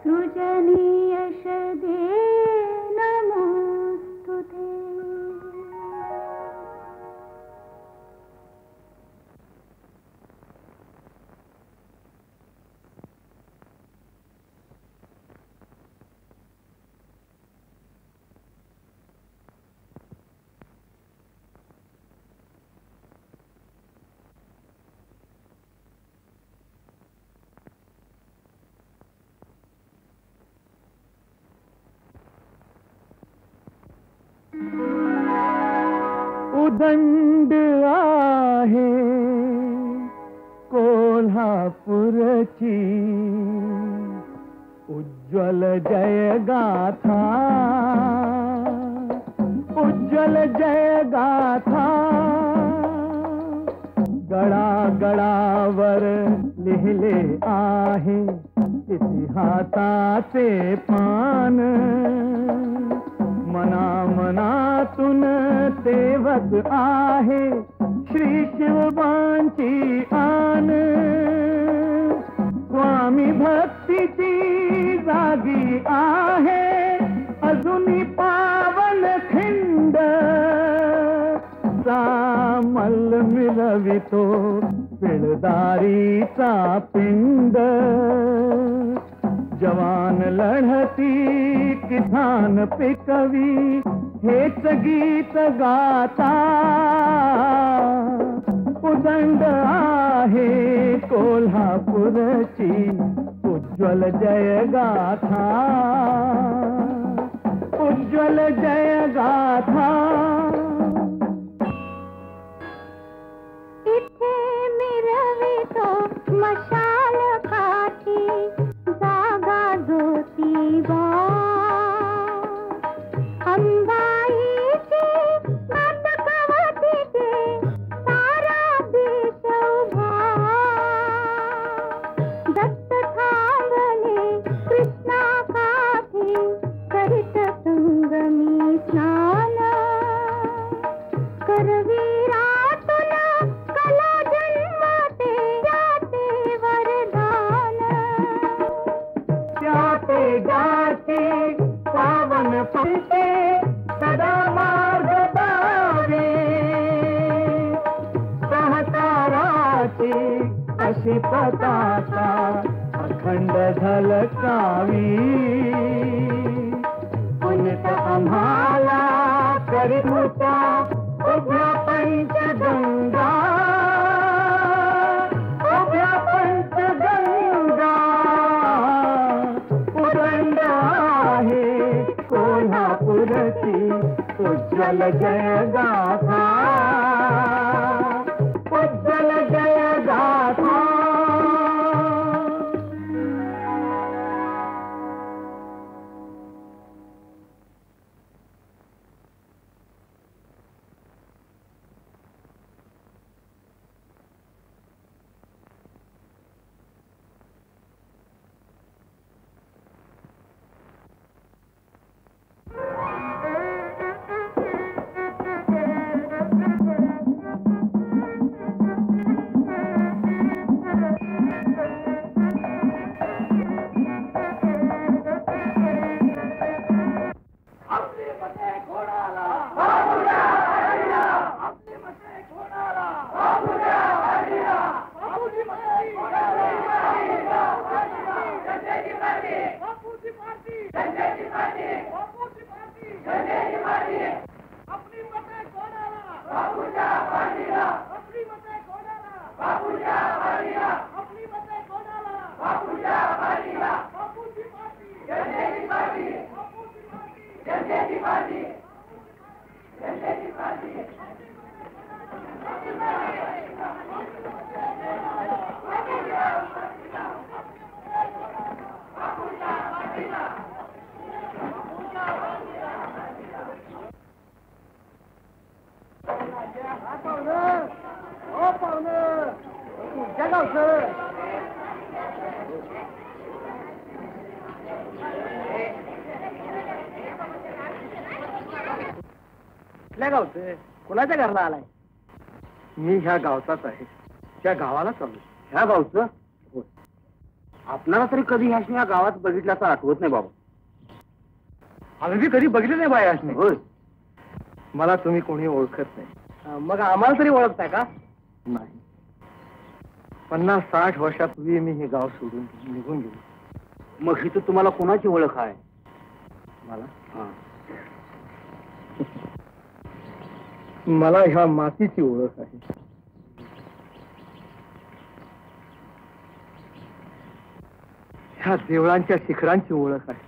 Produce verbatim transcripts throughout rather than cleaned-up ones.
सृजनीयश दे नमोस्तुते। उदंड आहे कोल्हापूरची उज्ज्वल जय गाथा, उज्ज्वल जय गाथा। गळा गळावर लिहिले आहे इतिहासाचे पान, मना मनातून सेवक आहे श्री शिवबांची आन। स्वामी भक्तीची जागी आहे अजूनी पावन खिंड, सामल मिरवितो पिळदारीचा पिंड। जवान लढती किसान पिकवी हेच गीत गाता, उदंड आहे कोल्हापूरची उज्ज्वल जय गाथा, उज्ज्वल जय गाथा। इथे मिरवितो मशाल काठी जागा ज्योतिबा, अंबाईची मात कवटीचे सारा देश उभा। दत्त थांबले कृष्णा काठी करीत संगमी स्नान, करवीरातून कला जन्मते जाते वरदान। जाते जाते पावन पंथे सदा मार्ग दावे, सहकाराची अशी पताका अखंड झलकावी। पुण्य आम्हाला करिता उभ्या पंचगंगा, उभ्या पंचगंगा। उदंड आहे कोल्हापूरची उज्ज्वल जय गाथा, उज्ज्वल जय गाथा। कुणाच्या घरला आलाय? मी ह्या गावचाच आहे, त्या गावाला चालू। ह्या गावचं? आपल्याला तरी कधी ह्याशनी या गावात बघितल्याचं आठवत नाही बाबा. आम्ही कधी बघितलं नाही बाय ह्याशनी. होय. मला तुम्ही कोणी ओळखत नाही. मग आम्हाला तरी ओळखताय का? नाही. पन्नास साठ वर्षापूर्वी मी हे गाव सोडून निघून गेलो. मग इथं तुम्हाला कोणाची ओळख आहे? मला मला ह्या मातीची ओळख आहे. ह्या देवळांच्या शिखरांची ओळख आहे.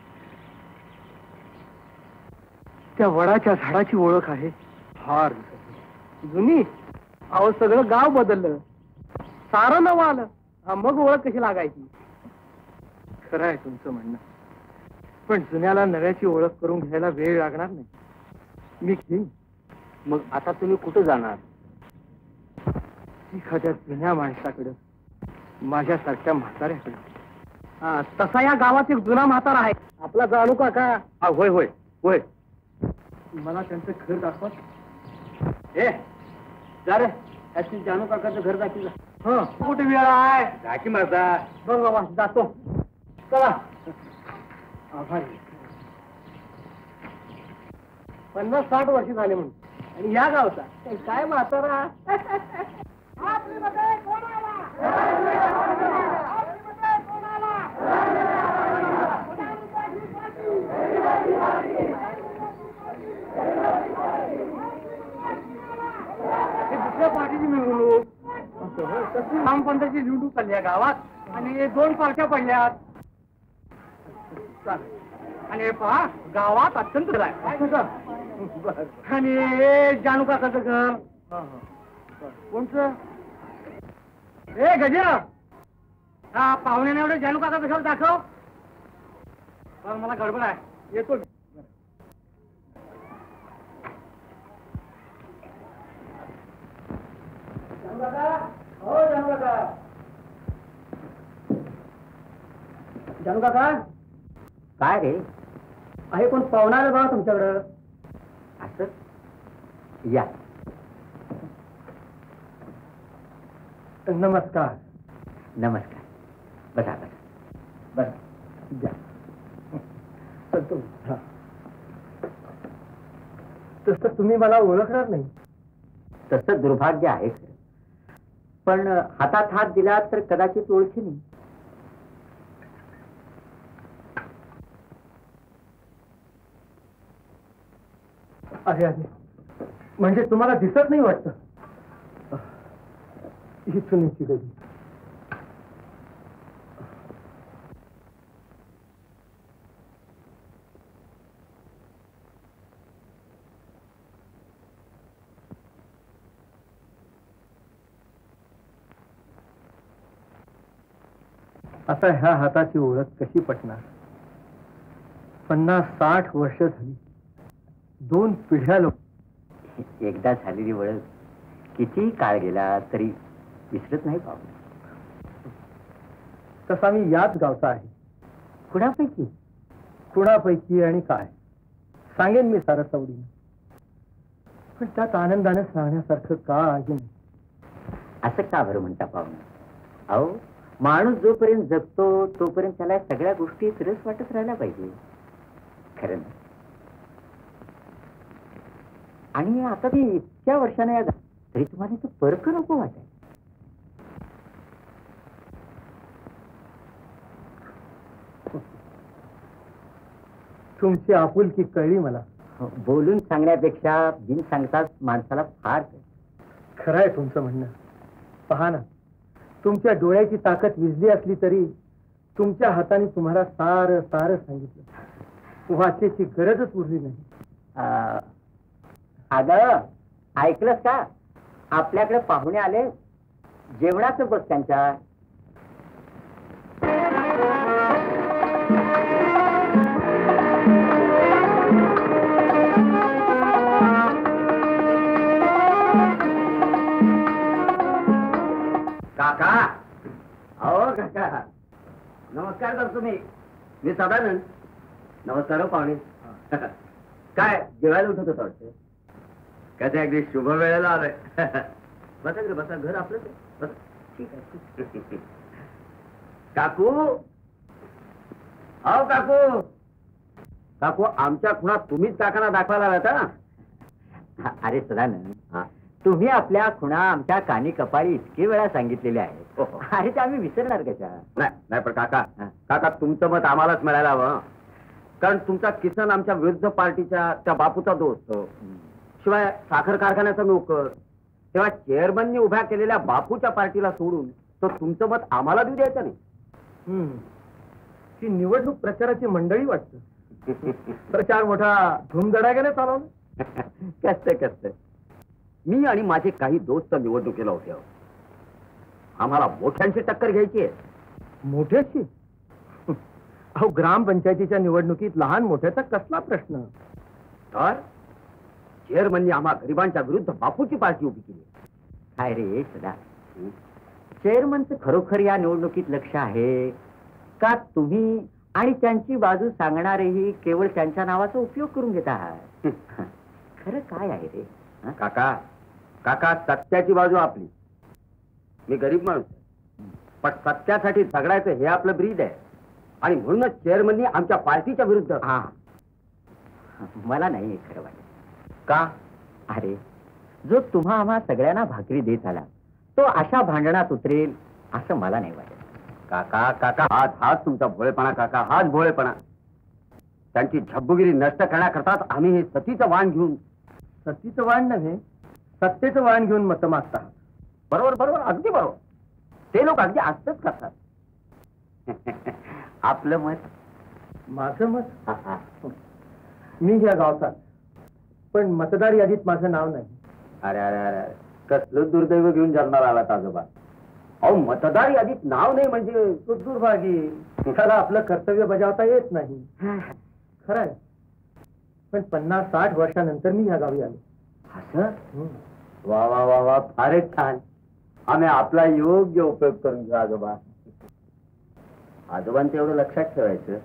त्या वडाच्या झाडाची ओळख आहे. फार जुनी. अहो सगळं गाव बदललं, सारं नवं आलं. हा मग ओळख कशी लागायची? खरं आहे तुमचं म्हणणं, पण जुन्याला नव्याची ओळख करून घ्यायला वेळ लागणार नाही. मी घेईन. मग आता तुम्ही कुठे जाणार? एखाद्या जुन्या माणसाकडे, माझ्यासारख्या म्हाताऱ्याकडे. हा, तसा या गावात एक जुना म्हातारा आहे, आपला जाणू काका. हा, होय होय होय. मला त्यांचं घर दाखवा. ए जा रे, त्याची जानू काकाचं घर दाखवलं. हं, कुठे वेळ आहे? दाखी माझा. बघ बाबा, जातो. चला. आभारी. पन्नास साठ वर्ष झाले म्हणून, आणि या गावचा काय म्हातारा. दुसऱ्या पार्टीची मिळवणूक, रामपंथाची निवडणूक चालली आहे गावात, आणि दोन पार्ट्या पडल्यात. आणि पहा, गावात अत्यंत आणि जानू काकाचं घर. कोणचं? ए गजा, हा पाहुण्याने एवढं जानू काकाचं घर दाखव. मला गडबड आहे, येतो. जानू काका, हो जानू काका. जानू काका. काय रे? आहे कोण पाहुणा आलं बघा तुमच्याकडं. असं या. नमस्कार. नमस्कार. बसा बसा बस द्या. तसं तुम्ही मला ओळखणार नाही. तसं दुर्भाग्य आहे खरं, पण हातात हात दिला तर कदाचित ओळखी नाही. अरे अरे, म्हणजे तुम्हाला दिसत नाही वाटतं? ही चुनीची गडी. आता ह्या हाताची ओळख कशी पटणार? पन्नास साठ वर्ष झाली, दोन पिढ्या लोक. एकदा झालेली ओळख किती काळ गेला तरी विसरत नाही पाहू. तसा मी याच गावचा आहे. कुणापैकी? कुणापैकी आणि काय सांगेन मी सारं सवडीनं, पण त्यात आनंदाने सांगण्यासारखं का आहे नाही. असं का बरं म्हणता पाहुणं? अहो, माणूस जोपर्यंत जगतो तोपर्यंत त्याला सगळ्या गोष्टीत रस वाटत राहायला पाहिजे. खरं ना? आणि आता ते इतक्या वर्षाने या तरी तुम्हाला तो परक नको वाटाय. तुमची आपुलकी कळली मला. बोलून सांगण्यापेक्षा बिन सांगताच माणसाला फार. खरं आहे तुमचं म्हणणं. पहा ना, तुमच्या डोळ्याची ताकद विजली असली तरी तुमच्या हाताने तुम्हाला सार सार सांगितलं. वाचेची गरजच उरली नाही. अगं, ऐकलंस का? आपल्याकडे पाहुणे आले, जेवणाचं बघ त्यांच्या. काका, अहो काका, नमस्कार करतो मी. मी सदानंद. नमस्कार हो पाहुणे. काय जेवायला उठत होतं वाटतं? कधी अगदी शुभ वेळेला आलोय. बसा रे बसा, घर आपलंच आहे. बस. ठीक आहे. काकू, अहो काकू, काकू आमच्या खुणा तुम्हीच काकांना दाखवायला आलात ना? अरे सदानंद, तुम्ही आपल्या खुणा आमच्या कानी कपाळी इतके वेळा सांगितलेले आहेत, अरे ते आम्ही विसरणार कशा? नाही नाही, पण काका काका तुमचं मत आम्हालाच मिळायला हवं, कारण तुमचा किसन आमच्या विरुद्ध पार्टीच्या त्या बापूचा दोस्त, शिवाय साखर कारखान्याचा नोकर, तेव्हा चेअरमननी उभ्या केलेल्या बापूच्या पार्टीला सोडून तो तुमचं मत आम्हाला देऊ द्यायचं नाही. हम्म. ही निवडणूक प्रचाराची मंडळी वाटतं. प्रचार मोठा धूमधडाक्याने चालवला. कसं कसं मी आणि माझे काही दोस्त निवडणुकीला होते. आम्हाला मोठ्यांची टक्कर घ्यायची आहे. मोठ्याची? अहो ग्रामपंचायतीच्या निवडणुकीत लहान मोठ्याचा कसला प्रश्न? तर चेअरमननी आम्हा गरिबांच्या विरुद्ध बापूची पार्टी उभी केली. काय रे सदा, चेअरमनचं खरोखर या निवडणुकीत लक्ष आहे का तुम्ही आणि त्यांची बाजू सांगणारेही केवळ त्यांच्या नावाचा उपयोग करून घेत आहात? खरं काय आहे रे? काका काका सत्याची बाजू आपली. मी गरीब माणूस आहे, पण सत्यासाठी झगडायचं हे आपलं ब्रीद आहे, आणि म्हणूनच चेअरमननी आमच्या पार्टीच्या विरुद्ध. हा, मला नाही हे खरं वाटत. का? अरे जो तुम्हा आम्हा सगळ्यांना भाकरी देत आला तो अशा भांडणात उतरेल असं मला नाही वाटत. काका काका हाच हाच तुमचा भोळेपणा. काका हाच भोळेपणा. त्यांची झब्बुगिरी नष्ट करण्याकरताच आम्ही हे सतीचं वाण घेऊन. सतीचं वाण नव्हे, सत्तेचं वाण घेऊन मत मागता. बरोबर बरोबर, अगदी बरोबर. ते लोक अगदी असतच करतात. आपलं मत? माझं मत? मी या गावचा, पण मतदार यादीत माझं नाव नाही. अरे अरे अरे, कसलं दुर्दैव घेऊन जन्माला आलात आजोबा. अहो मतदार यादीत नाव नाही म्हणजे दुर्भागी. त्याला आपलं कर्तव्य बजावता येत नाही. खरंय, पण पन्नास साठ वर्षानंतर मी या गावी आलो. असं? वा वा वा वा, फारच छान. आम्ही आपला योग्य उपयोग करून घेऊ आजोबा. आजोबांचं एवढं लक्षात ठेवायचं.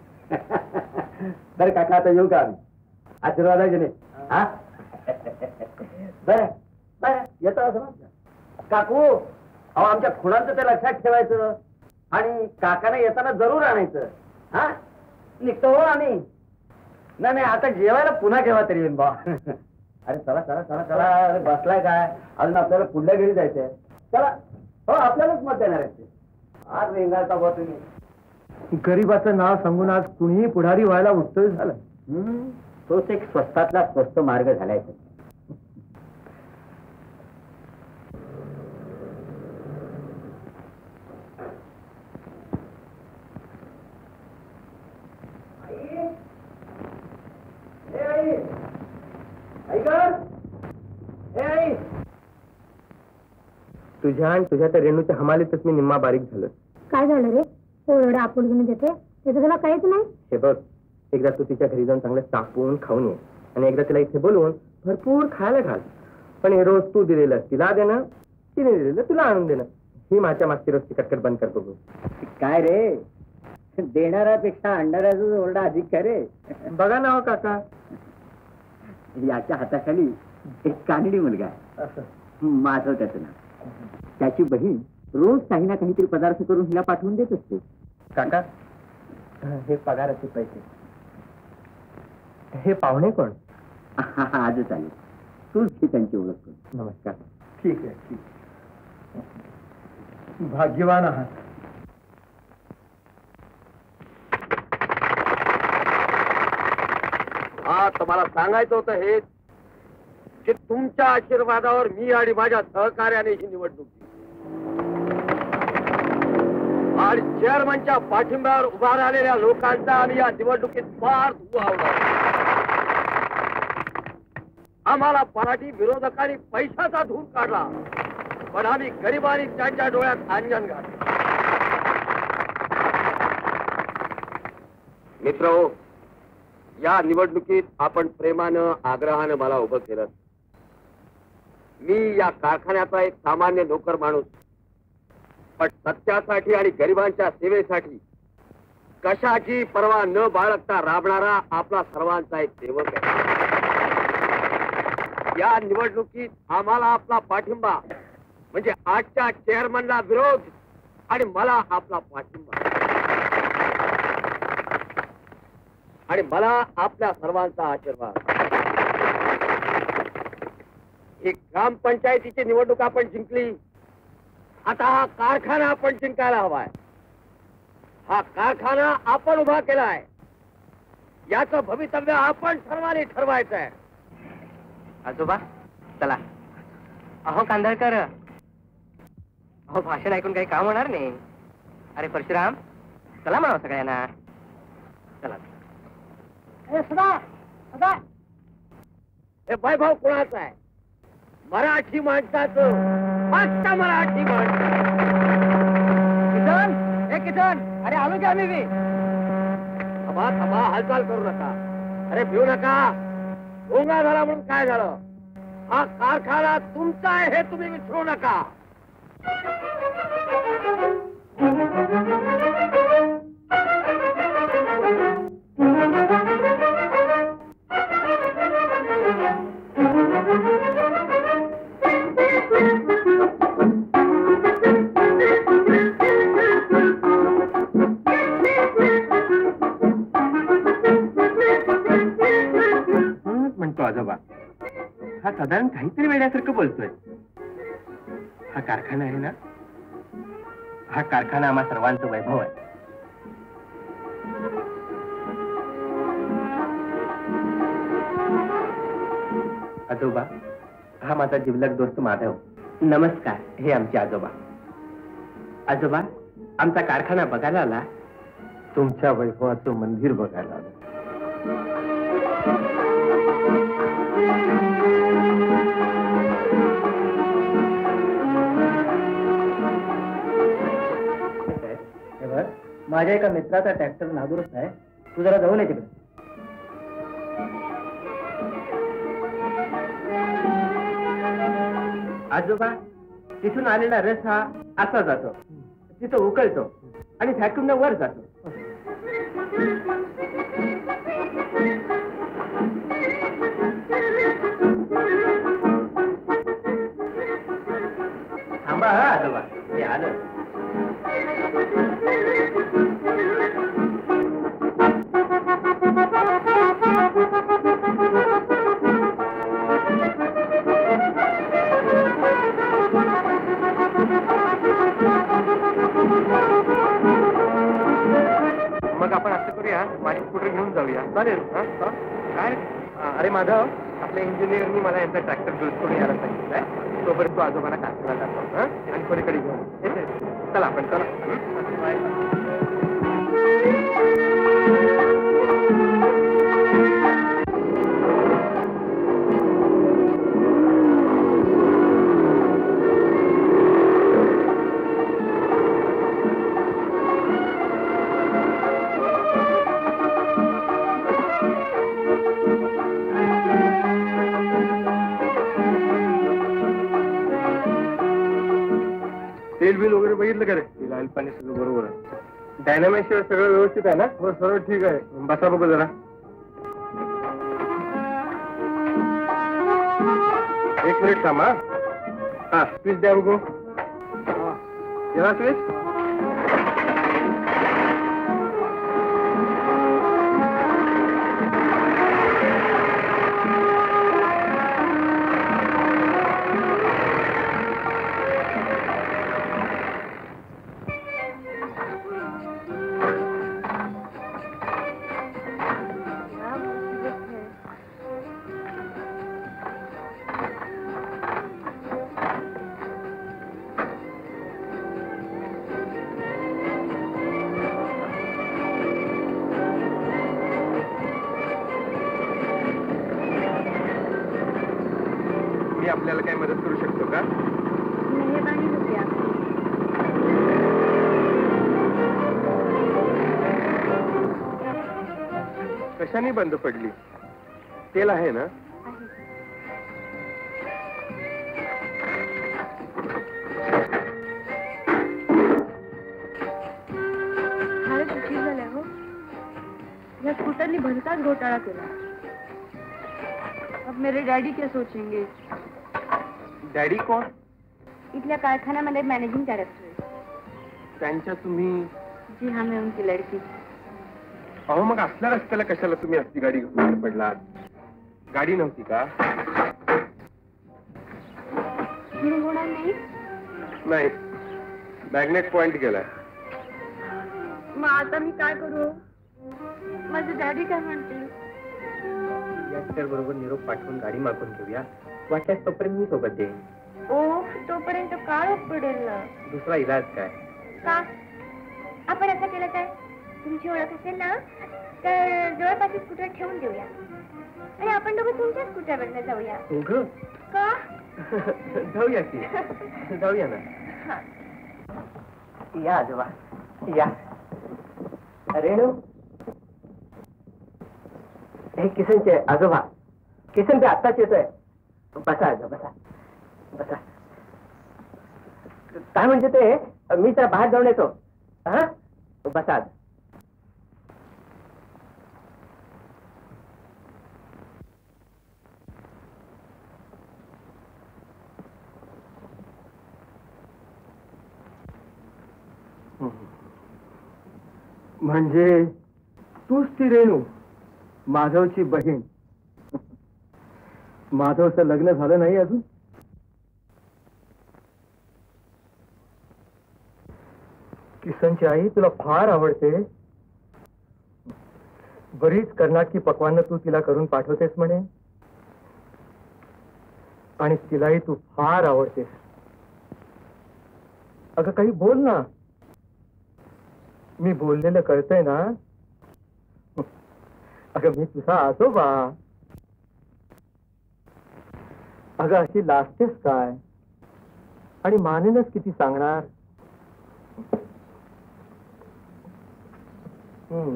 बरं काका, आता येऊ का आम्ही? आशीर्वादाचे नाही. हा बरं बरं, येतो असं काकू. अहो आमच्या खुणांचं ते लक्षात ठेवायचं, आणि काकाने येताना जरूर आणायचं. हा निघतो हो आम्ही. नाही नाही, आता जेवायला पुन्हा केव्हा तरी येईन बा. अरे चला चला चला चला. अरे बसलाय काय? अजून आपल्याला पुढल्या घरी जायचंय. चला. हो आपल्यालाच मत देणार आहे. आज रेंगाळता बा तुम्ही. गरीबाचं नाव सांगून आज कुणीही पुढारी व्हायला उत्तर झालं. हम्म, तोच एक स्वस्तातला स्वस्त मार्ग झालाय. तुझ्या आणि तुझ्या त्या रेणूच्या हमालीतच मी निम्मा बारीक झालं. काय झालं रे? हो एवढं आपुलकीने देते, त्याचं तुला काहीच नाही. हे बघ, एकदा तू तिच्या घरी जाऊन चांगलं चापून खाऊन ये, आणि एकदा तिला इथे बोलवून भरपूर खायला घाल. पण हे रोज तू दिलेलं तिला देणं, तिने दिलेलं तुला आणून देणं, ही माझ्या मागची रोजची कटकट बंद कर बघू. काय रे, देणाऱ्यापेक्षा आणणाऱ्याचा ओरडा अधिक काय रे? बघा ना हो काका, याच्या हाताखाली एक कानडी मुलगा आहे. असं माझं त्याचं नाव. त्याची बहीण रोज काही ना काहीतरी पदार्थ करून हिला पाठवून देत असते. काका, हे पगाराचे पैसे. हे पाहुणे कोण? आजच आले, तूच घे त्यांची ओळख करून. नमस्कार. ठीक आहे, ठीक. भाग्यवान आहात. हा तुम्हाला सांगायचं होतं हे की तुमच्या आशीर्वादावर मी आणि माझ्या सहकार्याने ही निवडणूक आणि चेअरमनच्या पाठिंब्यावर उभा राहिलेल्या लोकांचा आम्ही या निवडणुकीत फार दुरावला. आम्हाला मराठी विरोधकांनी पैशाचा धूम काढला, पण आम्ही गरिबांनी त्यांच्या डोळ्यात अंजन घातलं. मित्र, या निवडणुकीत आपण प्रेमानं आग्रहानं मला उभं केलं. मी या कारखान्याचा एक सामान्य नोकर माणूस, पण सत्यासाठी आणि गरिबांच्या सेवेसाठी कशाची पर्वा न बाळगता राबणारा आपला सर्वांचा एक सेवक आहे. या निवडणुकीत आम्हाला आपला पाठिंबा म्हणजे आजच्या चेअरमनला विरोध आणि मला आपला पाठिंबा आणि मला आपल्या सर्वांचा आशीर्वाद. ही ग्रामपंचायतीची निवडणूक आपण जिंकली. आता हा कारखाना आपण जिंकायला हवाय. हा कारखाना आपण उभा केलाय. याचं भवितव्य आपण सर्वांनी ठरवायचं आहे. आजोबा चला. अहो कांदळकर, अहो भाषण ऐकून काही काम होणार नाही. अरे परशुराम चला म्हणावं सगळ्यांना. चला. सदा सदा हे वैभव कुणाचं आहे? मराठी माणसाचं, फक्त मराठी माणसाचं. किसन, ए किसन, अरे आलो की आम्ही बी. थांबा थांबा, हालचाल करू नका. अरे भिऊ नका. भोंगा झाला म्हणून काय झालं? हा कारखाना तुमचा आहे हे तुम्ही विसरू नका. म्हणतो आजोबा, हा साधारण काहीतरी वेड्यासारखं बोलतोय. हा कारखाना आहे ना, हा कारखाना आम्हा सर्वांचं वैभव आहे. आजोबा, हा माझा जिवलग दोस्त माधव. नमस्कार. हे आमचे आजोबा. आजोबा, आमचा कारखाना बघायला आला. तुमच्या वैभवाचं मंदिर बघायला आलं. माझ्या एका मित्राचा ट्रॅक्टर नादुरुस्त आहे. तू जरा जाऊन ये तिकडे. आजोबा, तिथून आलेला रस हा असा जातो, तिथं उकळतो आणि फॅक्टून वर जातो. थांबा हा आजोबा, मी आलो. मग आपण असं करूया, माझी स्कूटर घेऊन जाऊया. चालेल? काय? अरे माधव, आपल्या इंजिनियरनी मला यांचा ट्रॅक्टर दुरुस्त करून यायला सांगितलंय. तोपर्यंत तू आजोबाला कारखाना दाखव आणि पलीकडे घेऊन. चला आपण चला. तेल बिल वगैरे बघितलं का रे? लाल पाणी सगळं बरोबर आहे. डायनामिक शिवाय सगळं व्यवस्थित आहे ना? हो, सर्व ठीक आहे. बसा बघू जरा. एक मिनिट थांबा. हा, स्विच द्या बघू. याला स्विच. आपल्याला काय मदत करू शकतो का? मेहरबानी होती आपली. कशाने बंद पडली? तेल आहे ना? फारच उशीर झाला हो. या स्कूटरनी भलताच घोटाळा केला. अब मेरे डॅडी क्या सोचेंगे? डॅडी कोण? इथल्या कारखान्यामध्ये मॅनेजिंग डायरेक्टर. त्यांच्या तुम्ही जी हाँ मैं उनकी लड़की. अहो मग असल्या रस्त्याला कशाला तुम्ही असली गाडी घेऊन पडलात? गाडी नव्हती का? फिरून होणार नाही. नाही, मॅग्नेट पॉइंट गेलाय. मग आता मी काय करू? माझे डॅडी काय म्हणतील? याच्या बरोबर निरोप पाठवून गाडी मागून घेऊया. वाटल्यास तोपर्यंत मी सोबत येईन. ओ तोपर्यंत काळच पडेल ना. दुसरा इलाज काय? का आपण असं केलं तर तुमची ओळख असेल ना तर जवळपास स्कूटर ठेवून देऊया आणि आपण दोघं तुमच्या स्कूटरवरनं जाऊया. दोघं? का? जाऊया की. जाऊया ना. हा. या आजोबा या. रेणू हे किसनचे आजोबा. किसन ते आत्ताच येतोय. बसा आजोबा बसा बसा. काय म्हणजे ते मी त्या बाहेर जाऊन येतो. हा बसा. म्हणजे तूच ती रेणू, माधवची बहीण. माधवचं लग्न झालं नाही अजून? किसनची आई तुला फार आवडते. बरीच कर्नाटकी पक्वान्न तू तिला करून पाठवतेस म्हणे आणि तिलाही तू फार आवडतेस. अगं काही बोल ना. मी बोललेलं कळतंय ना? अगं मी तुझा आजोबा. अगं अशी लाजतेस काय? आणि मानेनच किती सांगणार? हम्म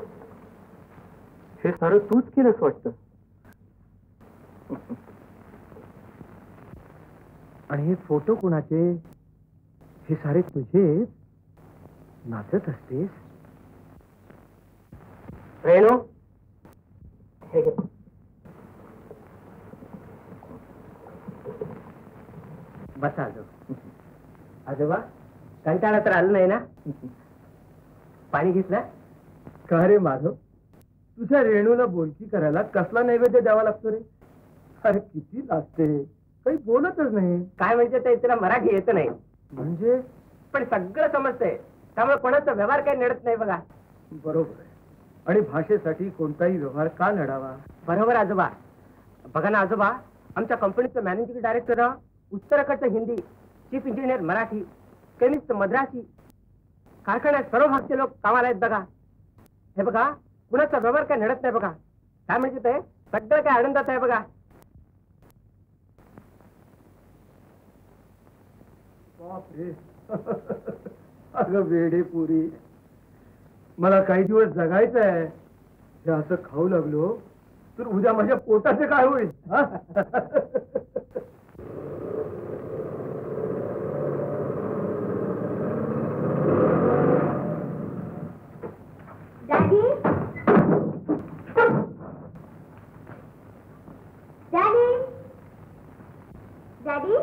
हे सारं तूच केलंच वाटतं. आणि हे फोटो कुणाचे? हे सारे तुझेच? नाचत असतेस? रेणू हे घे. बसा आजोबा. आजोबा कंटाळा तर आलं नाही ना? पाणी घेतलं? का रे माधव, तुझ्या रेणूला बोलकी करायला कसला नैवेद्य द्यावा लागतो रे? अरे किती लाजते, काही बोलतच नाही. काय म्हणजे ते तिला मराठी येत नाही म्हणजे? पण सगळं समजतंय. त्यामुळे कोणाचा व्यवहार काही नडत नाही बघा. बरोबर आहे. आणि भाषेसाठी कोणताही व्यवहार का लढावा? बरोबर आजोबा. बघा ना आजोबा, आमच्या कंपनीचं मॅनेजिंग डायरेक्टर उत्तराकडचं Hindi, chief engineer Marathi, chemist Madrasi, कारखान्यात सर्व भागचे लोक कामाला आहेत बघा. हे बघा कुणाचा व्यवहार काय नडत नाही बघा. काय म्हणजे ते सगळं काय आनंदात आहे बघा. बापरे. अगं वेडे पुरी, मला काही दिवस जगायचं आहे. हे असं खाऊ लागलो तर उद्या माझ्या पोटाचे काय होईल? डॅडी डॅडी डॅडी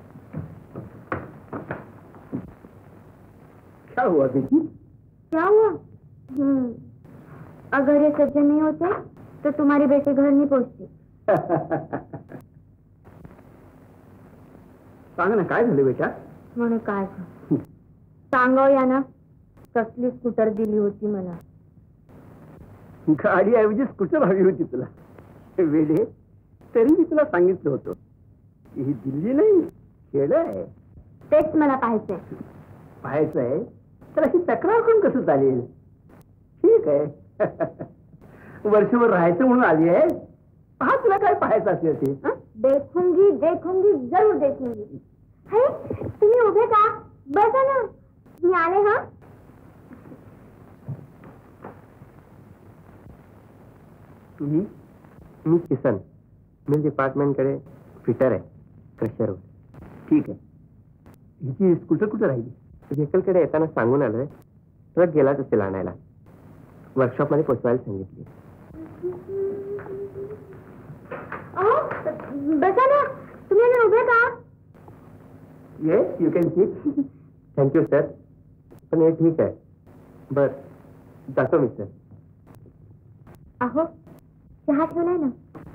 क्या हुआ बेटी? क्या हुआ? हम्म अगर ये सज्जन नहीं होते तो तुम्हारी बेटी घर नहीं पहुंचती. सांग ना काय झालं बेटा? म्हणे काय सांगाव या ना. कसली स्कूटर दिली होती मला. गाडी ऐवजी स्कूटर हवी होती तुला. वेडे, तरी मी तुला सांगितलं होतं ही दिल्ली नाही, खेळ आहे. तेच मला पाहायचंय. पाहायचं आहे तर अशी तक्रार करून कसं चालेल? ठीक आहे. वर्षभर राहायचं म्हणून आली आहे. पहा तुला काय पाहायचं असेल ते. हं? देखूंगी देखूंगी जरूर देखूंगी. हे तुम्ही उभे का? बसा ना, मी आले. हा तुम्ही? मी किसन, मिल डिपार्टमेंट कडे फिटर आहे, क्रशर. ठीक आहे. हिची स्कूटर कुठे राहिली? व्हेकलकडे येताना सांगून आलोय. ट्रक गेलाच असेल आणायला. वर्कशॉप मध्ये पोचवायला सांगितली. अहो, बसा ना, तुम्ही ना उभे का? Yes, you can sit. Thank you sir. पण हे ठीक आहे. बर, जातो मिस्टर. अहो चहा ठेवलाय ना.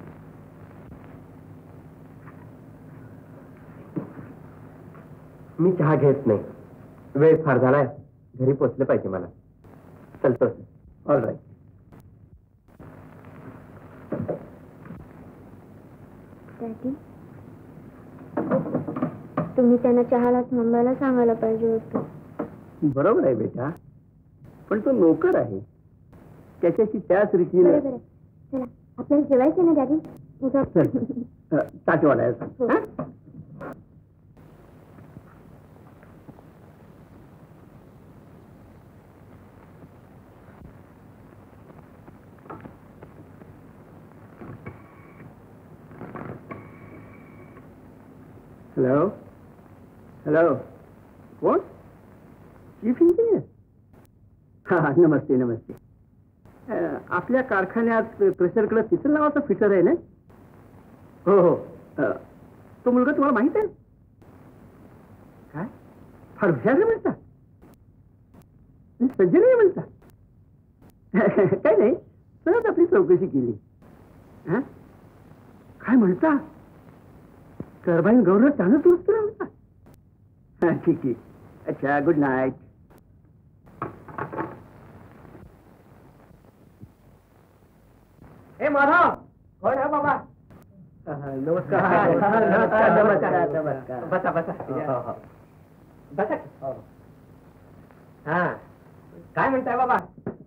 मी चहा घेत नाही. वेळ फार झालाय, घरी पोचलं पाहिजे मला. चलतो. All right. डॅडी, तुम्ही त्यांना चहाला थांबायला सांगायला पाहिजे होतं. बरोबर आहे बेटा, पण तो नोकर आहे, त्याच्याशी त्याच रीतीने. बरं बरं, चला आपल्याला जेवायचं ना डॅडी. ताटवाला आहे. हॅलो हॅलो, कोण? Chief engineer. हा, नमस्ते नमस्ते. आपल्या कारखान्यात प्रेशरकडे तिसरं नावाचा फिटर आहे ना? हो हो. तो मुलगा तुम्हाला माहित आहे? काय फार हुशार आहे म्हणता, सज्जन आहे म्हणता. काय नाही, सहज आपली चौकशी केली. हा, काय म्हणता? टर्बाईन गव्हर्नर चांगलं दुरुस्त म्हणता. हा, ठीक आहे. अच्छा, गुड नाईट. हे माधव, कोण आहे बाबा? नमस्कार. नमस्कार नमस्कार नमस्कार. बसा बसा बसा. हा, काय म्हणताय बाबा?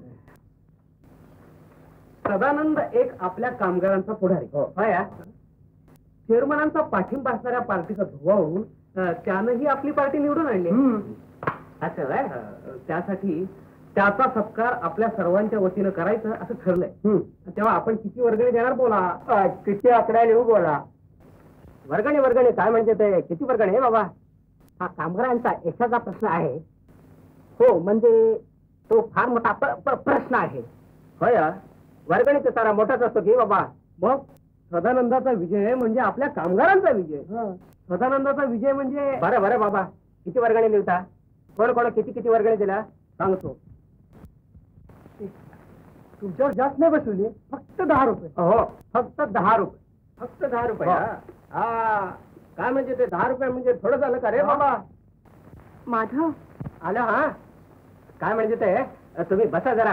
सदानंद एक आपल्या कामगारांचा पुढारी. हो या चेअरमनांचा पाठिंबा असणाऱ्या पार्टीचा धुवा होऊन त्यानं ही आपली पार्टी निवडून आणली. असं आहे. त्यासाठी त्याचा सत्कार आपल्या सर्वांच्या वतीनं करायचं असं ठरलंय. तेव्हा आपण किती वर्गणी देणार बोला? किती आकडा लिहू बोला? वर्गणी वर्गणी काय म्हणजे ते किती वर्गणी आहे बाबा? हा कामगारांचा यशाचा प्रश्न आहे. हो, म्हणजे तो फार मोठा प्रश्न आहे. होय, वर्गणी तर सारा मोठाच असतो की बाबा. मग सदानंदाचा विजय म्हणजे आपल्या कामगारांचा विजय. सदानंदाचा विजय म्हणजे. बरं बरं बाबा, किती वर्गणी लिहता? कोण कोण किती किती वर्गणी दिला सांगतो. तुमच्यावर जास्त नाही बसवली, फक्त दहा रुपये. हो, फक्त दहा रुपये. फक्त दहा रुपये. हा, काय म्हणजे ते दहा रुपये म्हणजे थोडं झालं का रे बाबा? माधव आलं. हा, काय म्हणजे ते, तुम्ही बसा जरा.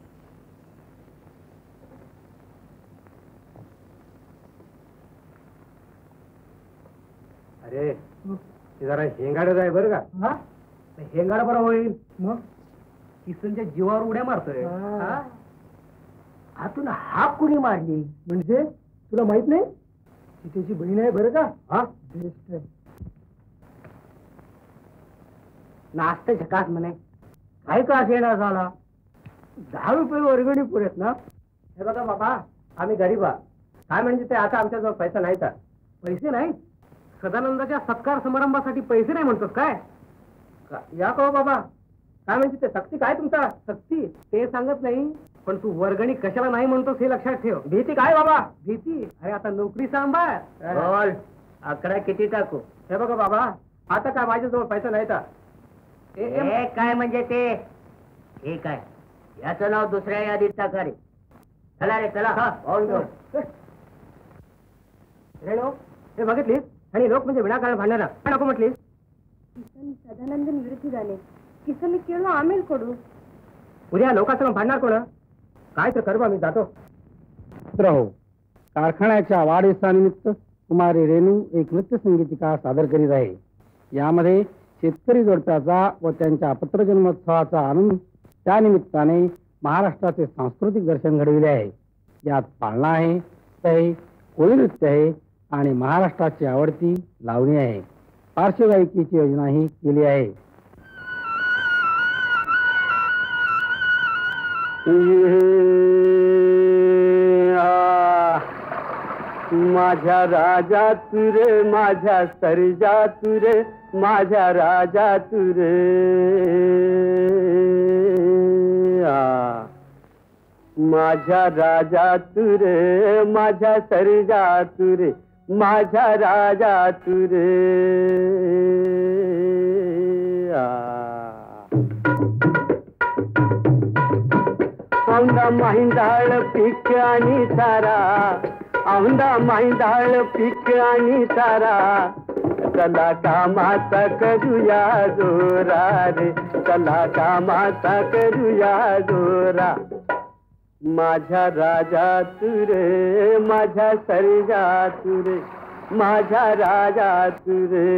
अरे ते जरा हेंगाडच आहे बरं का? हेंगाड बरं होईल. मग किसनच्या जीवावर उड्या मारतोय. आतून हाक कुणी मारली म्हणजे तुला माहित नाही? ती त्याची बहीण आहे बरं का? हा, बेस्ट आहे. नाश्ता झकास म्हणे. काय का येणार झाला? दहा रुपये वर्गणी पुरेत ना? हे बघा बाबा, आम्ही गरीब आहोत. काय म्हणजे ते आता आमच्याजवळ पैसा नाही. तर पैसे नाही? सदानंदाच्या सत्कार समारंभासाठी पैसे नाही म्हणतात काय? या का बाबा, काय म्हणजे ते सक्ती काय तुमचा? सक्ती ते सांगत नाही, पण तू वर्गणी कशाला नाही म्हणतोस हे लक्षात ठेव. भीती काय बाबा? भीती? अरे आता नोकरी सांभाळ. बोल, आकडा किती टाकू? हे बघा बाबा, आता काय माझ्याजवळ पैसा नाही. तर काय म्हणजे ते? ठीक आहे, याचं नाव दुसऱ्या यादीत टाका रे. चला रे चला. रेणू, हे बघितलीस? आणि लोक म्हणजे विनाकारण भांडणार नको म्हटलीस. किसन सदानंदन विरुद्ध झाले. किसन केवळ आम्ही कडू. उद्या लोकांसमोर भांडणार कोण? काय तर करू, मी जातो. हो, कारखान्याच्या वाढदिवसानिमित्त कुमारी रेणू एक नृत्य संगीतिका सादर करीत आहे. यामध्ये शेतकरी जोडप्याचा व त्यांच्या पत्रजन्मोत्सवाचा आनंद त्या निमित्ताने महाराष्ट्राचे सांस्कृतिक दर्शन घडविले आहे. यात पाळणा आहे, आहे, कोळी नृत्य आहे आणि महाराष्ट्राची आवडती लावणी आहे. पार्श्वगायकीची योजनाही केली आहे. माझ्या राजा तुरे, माझ्या सर्जा तुरे, माझ्या राजा तुरे. माझ्या राजा तुरे, माझ्या सर्जा तुरे, माझ्या राजा तुरे. आ माहिंदाळ पीक आणि तारा, औंदा माहिंदाळ पीक आणि तारा, चला कामाचा करूया जोरा रे, चला कामाचा करूया जोरा. माझ्या राजा तुरे, माझ्या सर्जा तुरे, माझ्या राजा तुरे.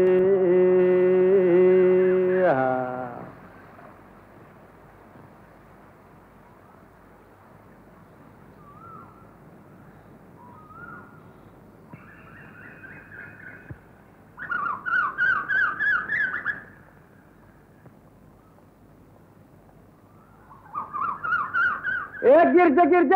एक गिरज गिरज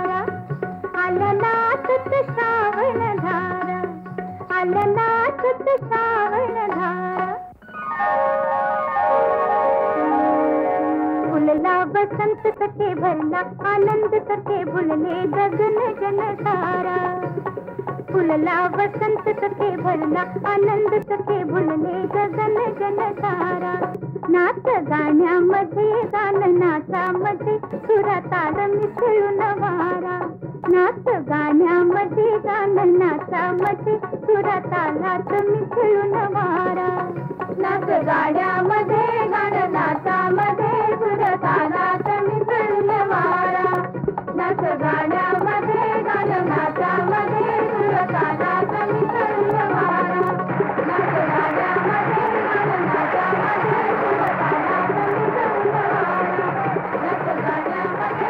आलनात श्रावण धारा, आलनात श्रावण धारा फुलला बसंत सखे भरला आनंद सखे भुलले गगन जन सारा फुलला वसंत सखे भरला आनंद सखे भुलले गगन जन सारा नाच गाण्यामध्ये गान नाचामध्ये सुरा ताल मिसळून वारा नाच गाण्यामध्ये गान नाचामध्ये सुरा तालात मिसळून वारा नाच गाण्यामध्ये गान नाचामध्ये सुरा तालात मिसळून वारा नाच गाण्यामध्ये गान नाचामध्ये सुरा तालात मिसळून वारा नाच गाण्यामध्ये गान नाचामध्ये सुरा तालात मिसळून वारा नाच गाण्यामध्ये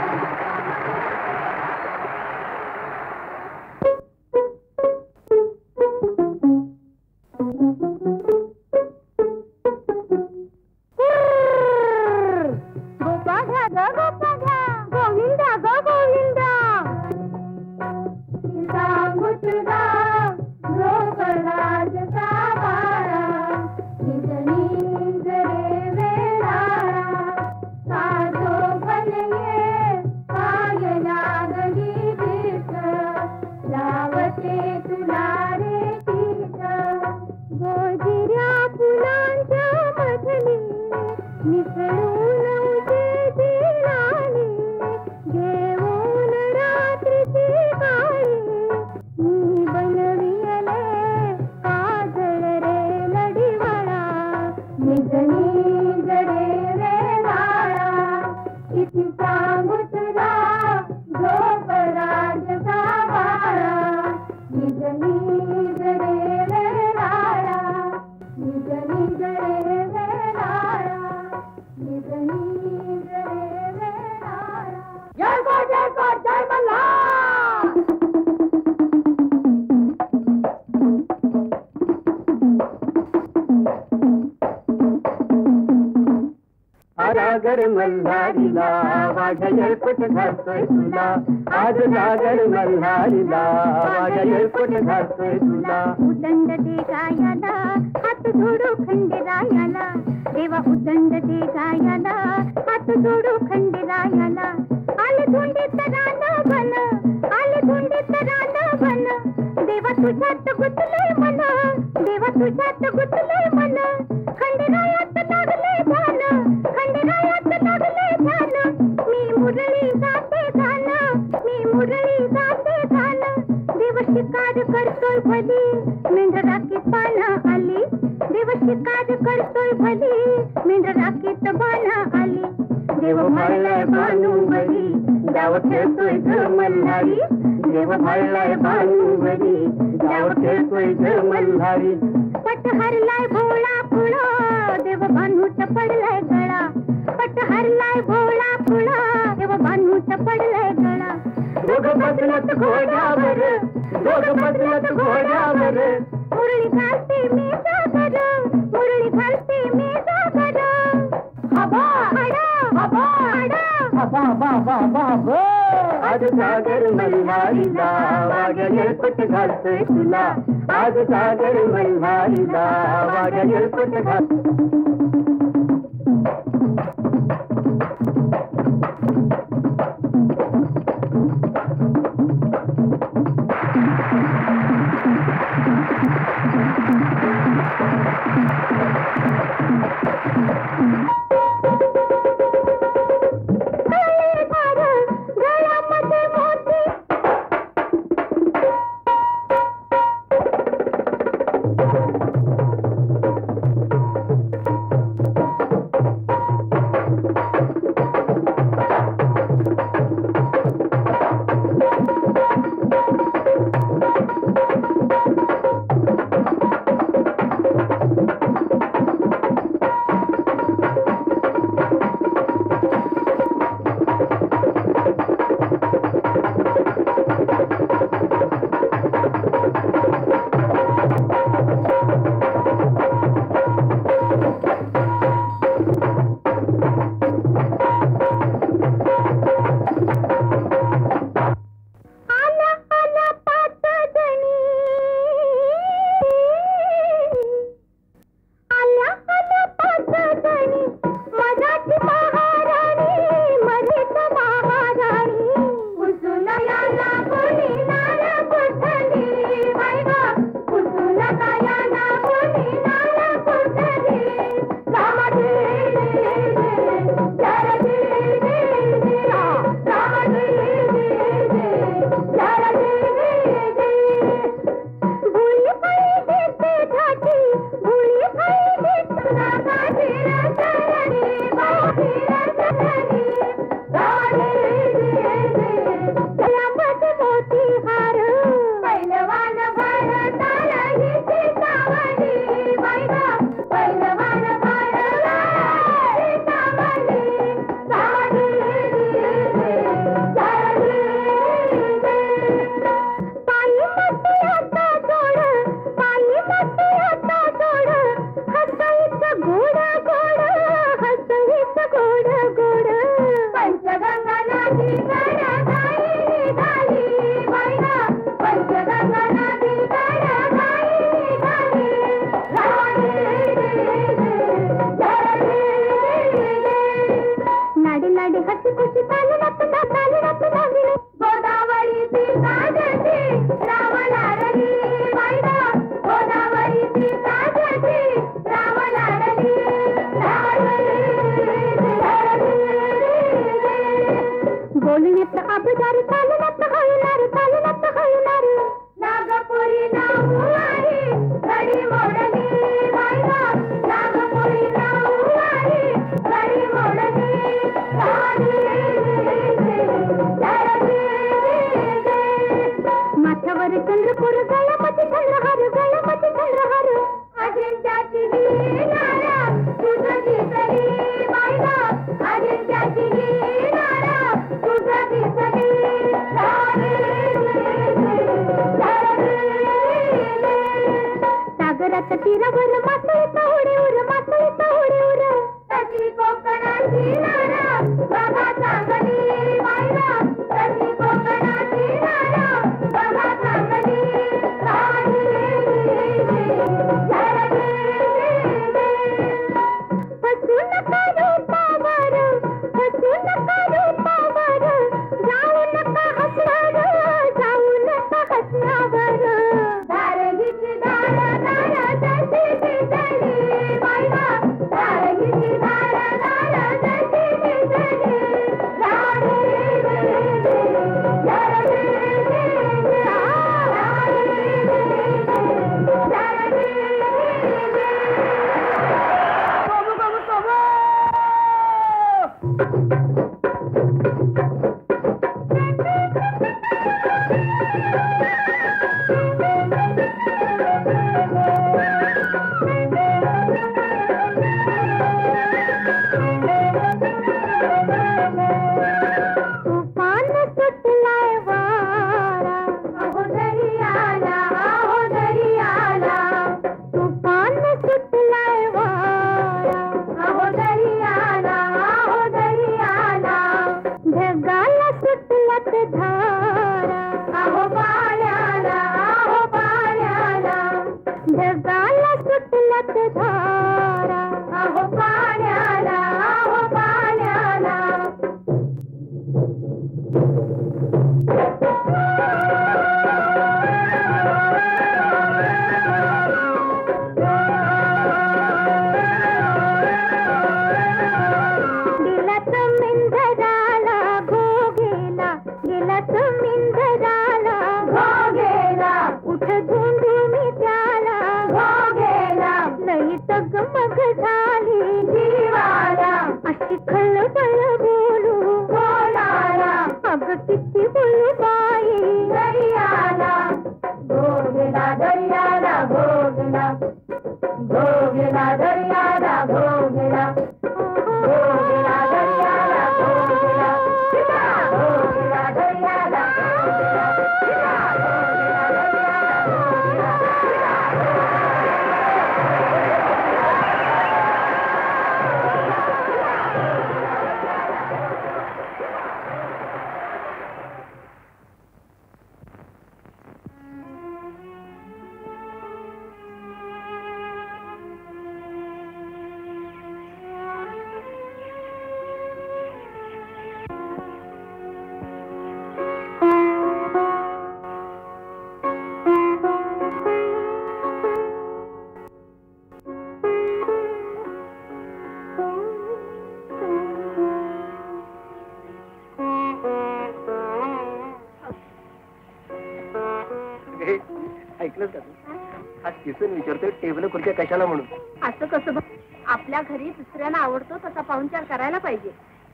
नागर मल्हारीला वाघ्या येळपट घालतोय तुला आज नागर मल्हारीला वाघ्या येळपट घालतोय तुला उदंड दे गायाला हात जोडू खंडेरायाला देवा उदंड दे गायाला हात जोडू खंडेरायाला आले धुंडीत रान बन आले धुंडीत रान बन देवा तुझ्यात गुंतले मन देवा तुझ्यात गुंतले मन खंडेरायात लागले ध्यान खंडेरायात लागले ध्यान मी मुरळी गाते गान मी मुरळी गाते गान देव शिकार करतोय भली मेंढराकीत बाणा आली देव शिकार करतोय भली मेंढराकीत बाणा आली देव भाळलाय भानुवरी गाव खेळतोय ग मल्हारी देव भाळलाय भानुवरी गाव खेळतोय ग मल्हारी पट हरलाय भोळा फुळा देव भानूचा पडलाय गळा पट हरलाय भोळा फुळा देव भानूचा पडलाय गळा दोघ बसलत घोड्यावर दोघ बसलत घोड्यावर मुरळी घालते मी जागर मुरळी घालते मी जागर हबा हडा हबा हडा हबा हबा हबा हबा आज सागर मल्हारीला वाघ्या येळपट घालतोय तुला आज सागर मल्हारीला वाघ्या येळपट घाल मासळीचा उडी उर मासळीचा उडी उर तशी कोकणाची नारा बघा चांगली बायला तशी कोकणाची नारा बघा चांगली फसू नका रूपावर फसू नका रूपावर जाऊ नका हसण्यावर जाऊ नका हसण्यावर धारगीची धार धार जशी भिजली बायला धारगीची धार धार जशी भिजली राणी विचारतोय टेबल खुर्च्या कशाला म्हणून असं कसं आपल्या घरी दुसऱ्याला आवडतो तसा पाहुणचार करायला पाहिजे.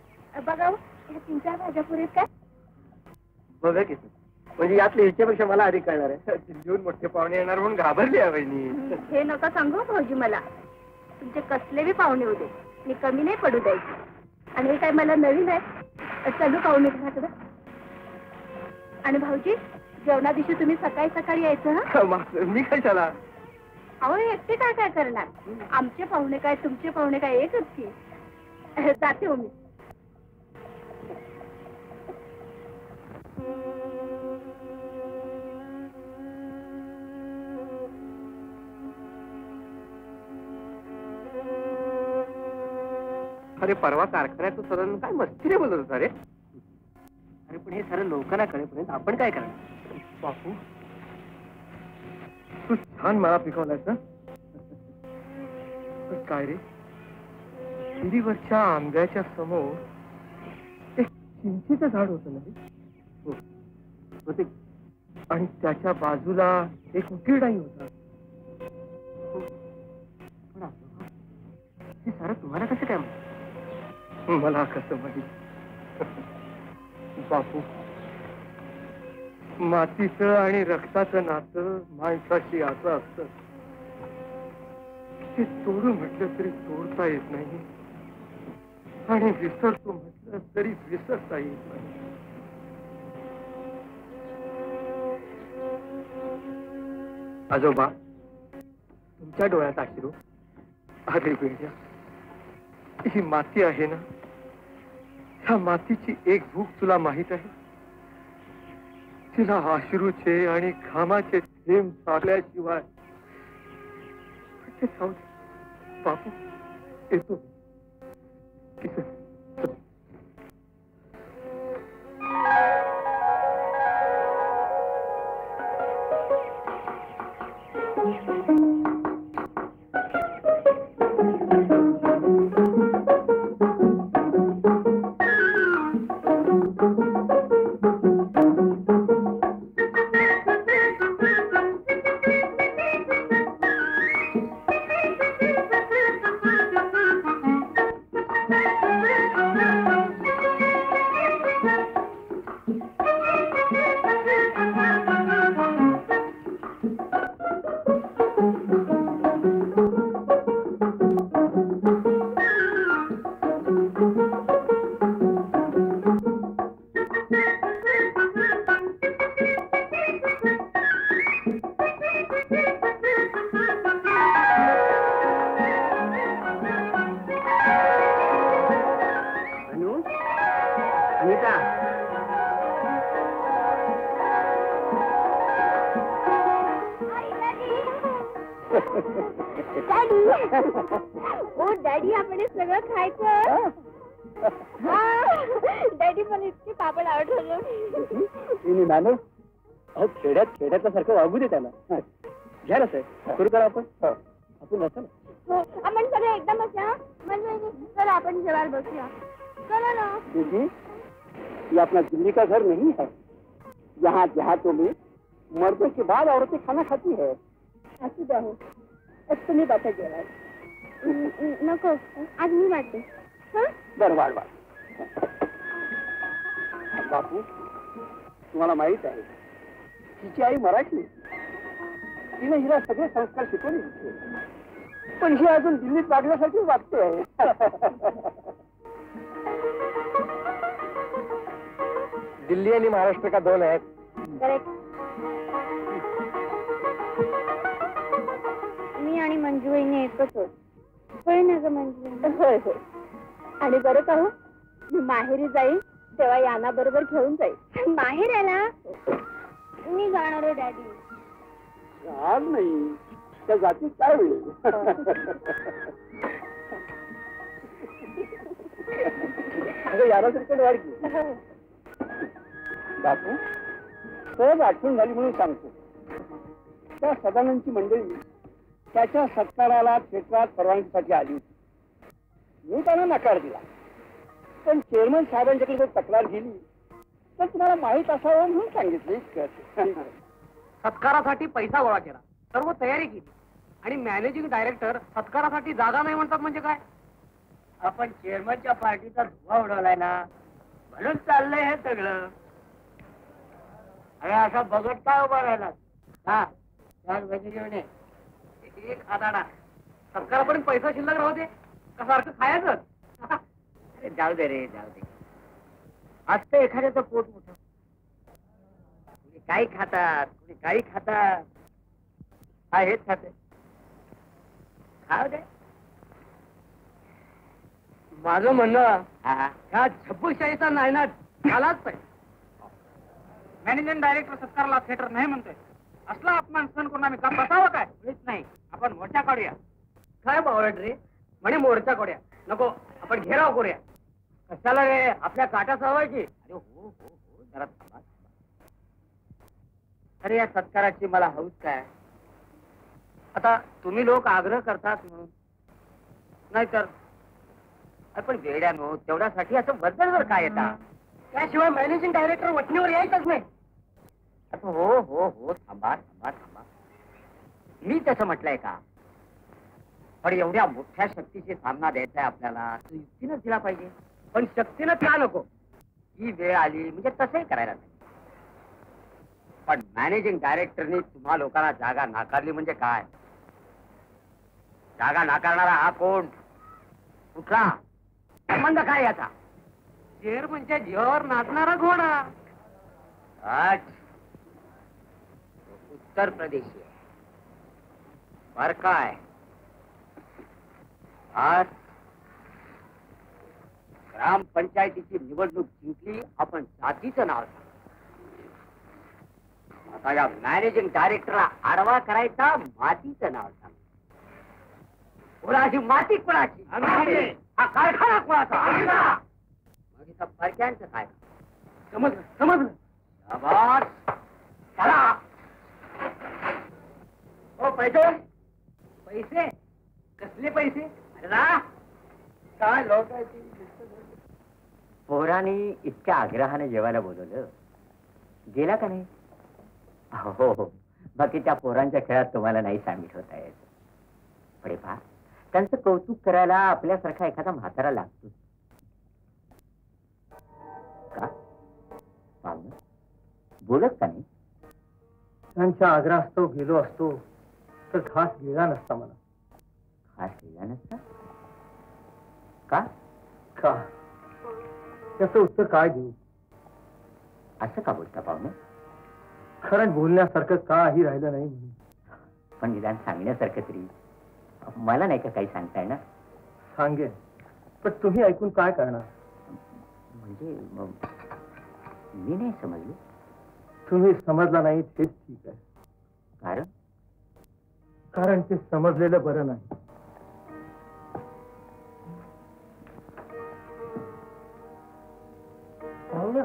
बघा ह्या तीन चार भाज्या पुरेत काय बघा की म्हणजे यातल्या ह्याच्यापेक्षा मला अधिक कळणार आहे. घेऊन मोठे पाहुणे येणार म्हणून घाबरली आहे बहिणी. हे नका सांगू भाऊजी मला. तुमचे कसले बी पाहुणे होते मी कमी नाही पडू द्यायची. आणि हे काय मला नवीन आहे. चलू पाहुणे घराकडे. आणि भाऊजी जेवणा दिवशी तुम्ही सकाळी सकाळी यायचं. मी कशाला अहो एकटे काय काय करणार. आमचे पाहुणे काय तुमचे पाहुणे काय एकच की. जाते हो मी. अरे परवा कारखान्यात तो सर काय मस्तीने बोलत होता रे. अरे पण हे सारं लोकांना कळेपर्यंत आपण काय करणार. बापू तू छान मला पिकवलायस ना. काय रे विहिरीवरच्या आंब्याच्या समोर एक चिंचेचं झाड होतं ना होते. आणि त्याच्या बाजूला एक उकिरडाही होता. हे सारं तुम्हाला कसं काय मला कसं माहित. बापू मातीचं आणि रक्ताचं नातं माणसाशी असं असतं ते तोडू म्हटलं तरी तोडता येत नाही आणि विसरतो म्हटलं तरी विसरता येत नाही. आजोबा तिच्या डोळ्यात अश्रू. अरे वेड्या, ही माती आहे ना, ह्या मातीची एक भूक तुला माहित आहे? तिला अश्रूचे आणि घामाचे थेंब चालल्याशिवाय. बापू येतो. किसन ओ डॅडी, आपण हे सगळं खायचं. डॅडी पण इतके पापड आवडलं. नानू, अहो खेड्यात खेड्यातल्या सारखं वागू दे त्याला. घ्या ना साहेब, सुरू करा आपण. आपण असं हो, आपण सगळे एकदमच ना. म्हणजे चला आपण जेवायला बसूया. चला ना. दीदी, ये अपना दिल्ली का घर नहीं है. यहाँ देहातों में मर्दों के बाद औरतें खाना खाती है. असू द्या हो, तुम्ही बसा जेवाय. नको, आज मी वाटते. बर वाढ वाढ. बापू, तुम्हाला माहित आहे, तिची आई मराठी. तिने हिला सगळे संस्कार शिकवले होते, पण ही अजून दिल्लीत वागण्यासाठी वागते आहे. दिल्ली आणि महाराष्ट्र का दोन आहेत. करेक्ट. मी आणि मंजूबाईने एकच होत. होय ना ग मंजू? होय होय. आणि बरं का हो, मी माहेरी जाईल तेव्हा याना बरोबर घेऊन जाईल. माहेर याला मी जाणार आहे डॅडी. आज नाही, त्या जातीत काय होईल? याला तरी वाढ की. बापू, सहज आठवण झाली म्हणून सांगतो. त्या सदानंदची मंडळी त्याच्या सत्काराला क्षेत्रात परवानगीसाठी आली होती. मी त्यांना नकार दिला, पण चेअरमन साहेबांच्याकडे जर तक्रार गेली तर तुम्हाला माहीत असावं म्हणून सांगितलं. इतकं. सत्कारासाठी पैसा गोळा केला, सर्व तयारी केली, आणि मॅनेजिंग डायरेक्टर सत्कारासाठी जागा नाही म्हणतात म्हणजे काय? आपण चेअरमनच्या पार्टीचा धुवा उडवलाय ना, म्हणून चाललंय हे सगळं. अरे असा बघत काय उभा राहिला? हा, घेऊन ये. एक हाताडा सत्कारापर्यंत पैसा शिल्लक राहू दे, का सारखं खायचं? अरे जाऊ दे रे, जाऊ दे. असतं एखाद्याचं पोट मोठं. कुणी काही खातात, कुणी काही खातात. हा हेच खाते, खाऊ दे. माझं म्हणणं, हा, ह्या झब्बूशाहीचा नायनाट झालाच पाहिजे. मॅनेजिंग डायरेक्टर सत्कारला थिएटर नाही म्हणतोय, असला अपमान सहन करून आम्ही का बसावं? काय हेच नाही, आपण मोर्चा काढूया. काय बावळट रे, म्हणे मोर्चा काढूया. नको, आपण घेराव करूया. कशाला रे, आपल्या काटाच हवाय की. अरे हो हो हो, जरा थांबा. अरे या सत्काराची मला हौस काय? आता तुम्ही लोक आग्रह करतात म्हणून, नाहीतर आपण वेड्यानो तेवढ्यासाठी असं बदल काय येतात? त्याशिवाय मॅनेजिंग डायरेक्टर वटणीवर यायचंच नाही. हो हो हो, थांबा थांबा थांबा. मी तसं म्हटलंय का? पण एवढ्या मोठ्या शक्तीशी सामना द्यायचा आहे आपल्याला, तो युक्तीनच दिला पाहिजे. पण शक्तीनं का नको? ही वेळ आली म्हणजे तसंही करायला नाही. पण मॅनेजिंग डायरेक्टरनी तुम्हा लोकांना जागा नाकारली म्हणजे काय? जागा नाकारणारा हा कोण? कुठला संबंध काय याचा? चेअरमनच्या जीवावर नाचणारा घोडा. आठ उत्तर प्रदेश बर काय आज ग्रामपंचायतीची निवडणूक जिंकली, आपण जातीचं नाव सांग. आता या मॅनेजिंग डायरेक्टरला आडवा करायचा, मातीचं नाव सांग. कोणाची माती कोणाची, हा कारखाना कोणाचा, मग इथं परक्यांचं काय? समजलं समजलं. शाबास. चला. हो पैसे पैसे कसले पैसे? अरे काय लोकांची पोरांनी इतक्या आग्रहाने जेवायला बोलवलं, गेला का नाही? हो हो, बाकी त्या पोरांच्या खेळात तुम्हाला नाही सामील होता येत. पुढे पहा, त्यांचं कौतुक करायला आपल्यासारखा एखादा म्हातारा लागतो का? पाहुणं बोलत का नाही? त्यांच्या आग्रहास्तव गेलो असतो तर घास गेला नसता मला. खास गेला नसता का? का त्याचं उत्तर काय देऊ? असं का बोलता पाहुणं? खरं बोलण्यासारखं काही राहिलं नाही म्हणून. पण निदान सांगण्यासारखं तरी मला नाही का काही सांगता येणार? सांगेन, पण तुम्ही ऐकून काय करणार? म्हणजे मग मी नाही समजलो. तुम्ही समजला नाही तेच ठीक आहे. कारण कारण ते समजलेलं बरं नाही. पाहुणं,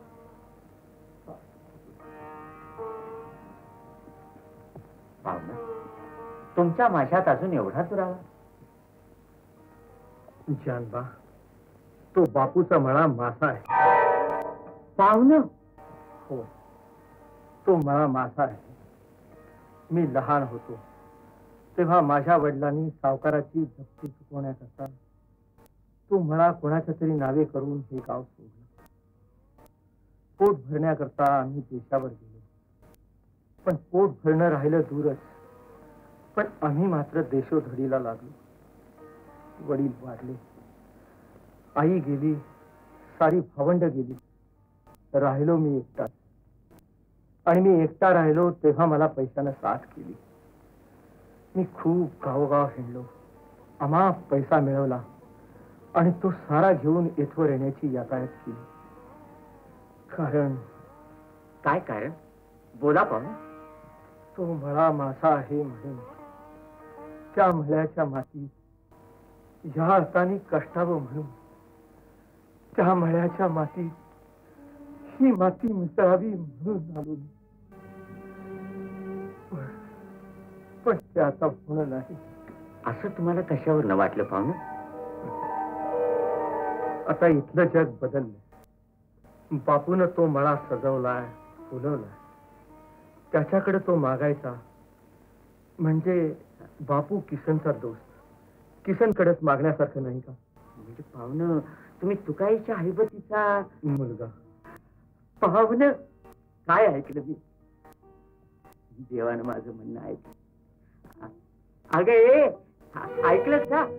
पाहुणं तुमच्या माशात अजून एवढा दुरावा? जानबा, तो बापूचा मळा मासा आहे. पाहुणं हो, तो मळा मासा आहे. मी लहान होतो तेव्हा माझ्या वडिलांनी सावकाराची जप्ती चुकवण्याकरता तो मळा कोणाच्या तरी नावे करून हे गाव सोडलं. पोट भरण्याकरता आम्ही देशावर गेलो, पण पोट भरणं राहिलं दूरच. पण आम्ही मात्र देशोधडीला लागलो. वडील वारले, आई गेली, सारी भावंड गेली. राहिलो मी एकटाच. आणि मी एकटा राहिलो तेव्हा मला पैशानं साथ केली. मी खूप गावोगाव हिंडलो, अमाप पैसा मिळवला आणि तो सारा घेऊन येथवर येण्याची यातायात केली. कारण काय कारण? बोला पाहुणं. तो मळा मासा आहे म्हणून त्या मळ्याच्या मातीत ह्या अर्थाने कष्टावं म्हणून त्या मळ्याच्या मातीत ही माती मिसळावी म्हणून आलो. पण ते आता होणं नाही. असं तुम्हाला कशावर न वाटलं पाहुणं? आता इथलं जग बदललं. बापून तो मळा सजवलाय, फुलवलाय. त्याच्याकडे तो मागायचा म्हणजे बापू किसनचा दोस्त. किसनकडेच मागण्यासारखं नाही का? म्हणजे पाहुणं तुम्ही तुकाईच्या हैबतीचा मुलगा. पाहुणं काय ऐकलं मी? देवानं माझं म्हणणं ऐकलं. अगं ए, ऐकलंस का?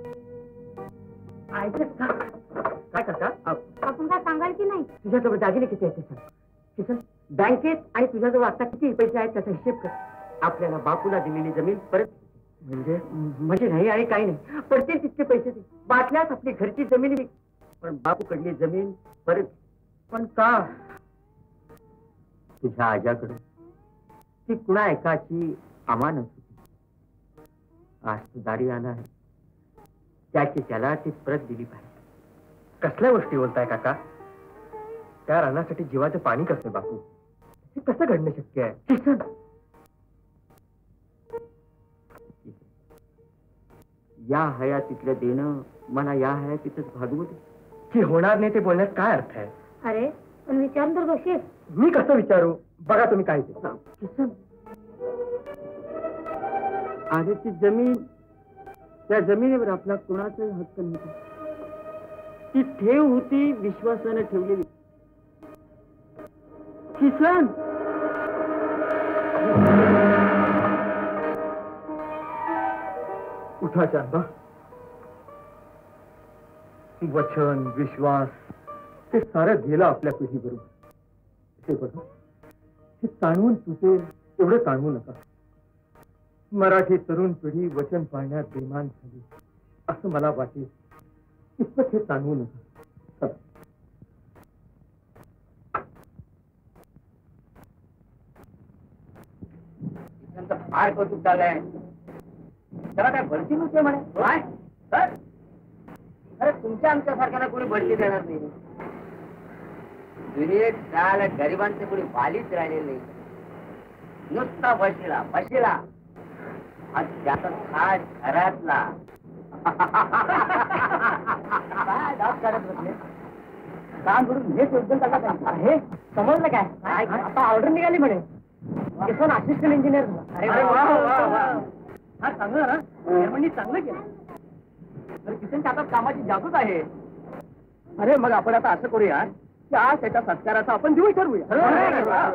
ऐकलंस का? काय करता? आपण काय सांगाल की नाही? तुझ्याजवळ दागिने किती आहेत ते सांग. किसन, बँकेत आणि तुझ्याजवळ आता किती पैसे आहेत त्याचा हिशेब कर. आपल्याला बापूला दिलेली जमीन परत. म्हणजे म्हणजे नाही आणि काही नाही, पडतील तितके पैसे दे. बाटल्यात आपली घरची जमीन विक, पण बापूकडली जमीन परत. पण का? तुझ्या आजाकडून ती कुणा एकाची अमानत होती. आज तू दारी आला आहे, त्याची त्याला ती परत दिली पाहिजे. कसल्या गोष्टी बोलताय काका? त्या रानासाठी जीवाचं पाणी कसं बापू? हे कसं घडणं शक्य आहे? किसन, या हयातीतलं देणं मला या हयातीतच भागवू दे. की होणार नाही ते बोलण्यात काय अर्थ आहे? अरे पण विचार तर बसेल. मी कसं विचारू? बघा तुम्ही काय ते. किसन, आधीची जमीन, त्या जमिनीवर आपला कुणाचाही हक्क नव्हता. ती ठेव होती विश्वासाने ठेवलेली. किसन, उठा चांदा. वचन, विश्वास ते सारं गेलं आपल्या पिढीबरोबर. हे बघा, हे ताणवून तुटेल एवढं ताणवू नका. मराठी तरुण पिढी वचन पाळण्यात बेमान झाली. असं मला वाटेल इतपत हे सांगू नका. चला. फार कौतुक झालंय. त्याला काय भरती नव्हते म्हणे. काय सर अरे तुमच्या आमच्यासारख्याला कोणी भरती देणार नाही. दुनियेत जायला गरिबांचे कोणी बालीच राहिलेले नाही. नुसता बशीला बशीला आणि त्याचा खास घरातला. काय दाब काढत बसले. काम करून हेच योगदान टाका. हे समजलं काय? आता ऑर्डर निघाली म्हणे. किसन असिस्टंट इंजिनियर झाला. अरे वा वा वा. हा चांगलं ना. जर्मनी चांगलं केलं. तर किसनच्या हातात कामाची जादूच आहे. अरे मग आपण आता असं करूया की आज त्याच्या सत्काराचा आपण दिवस ठरवूया.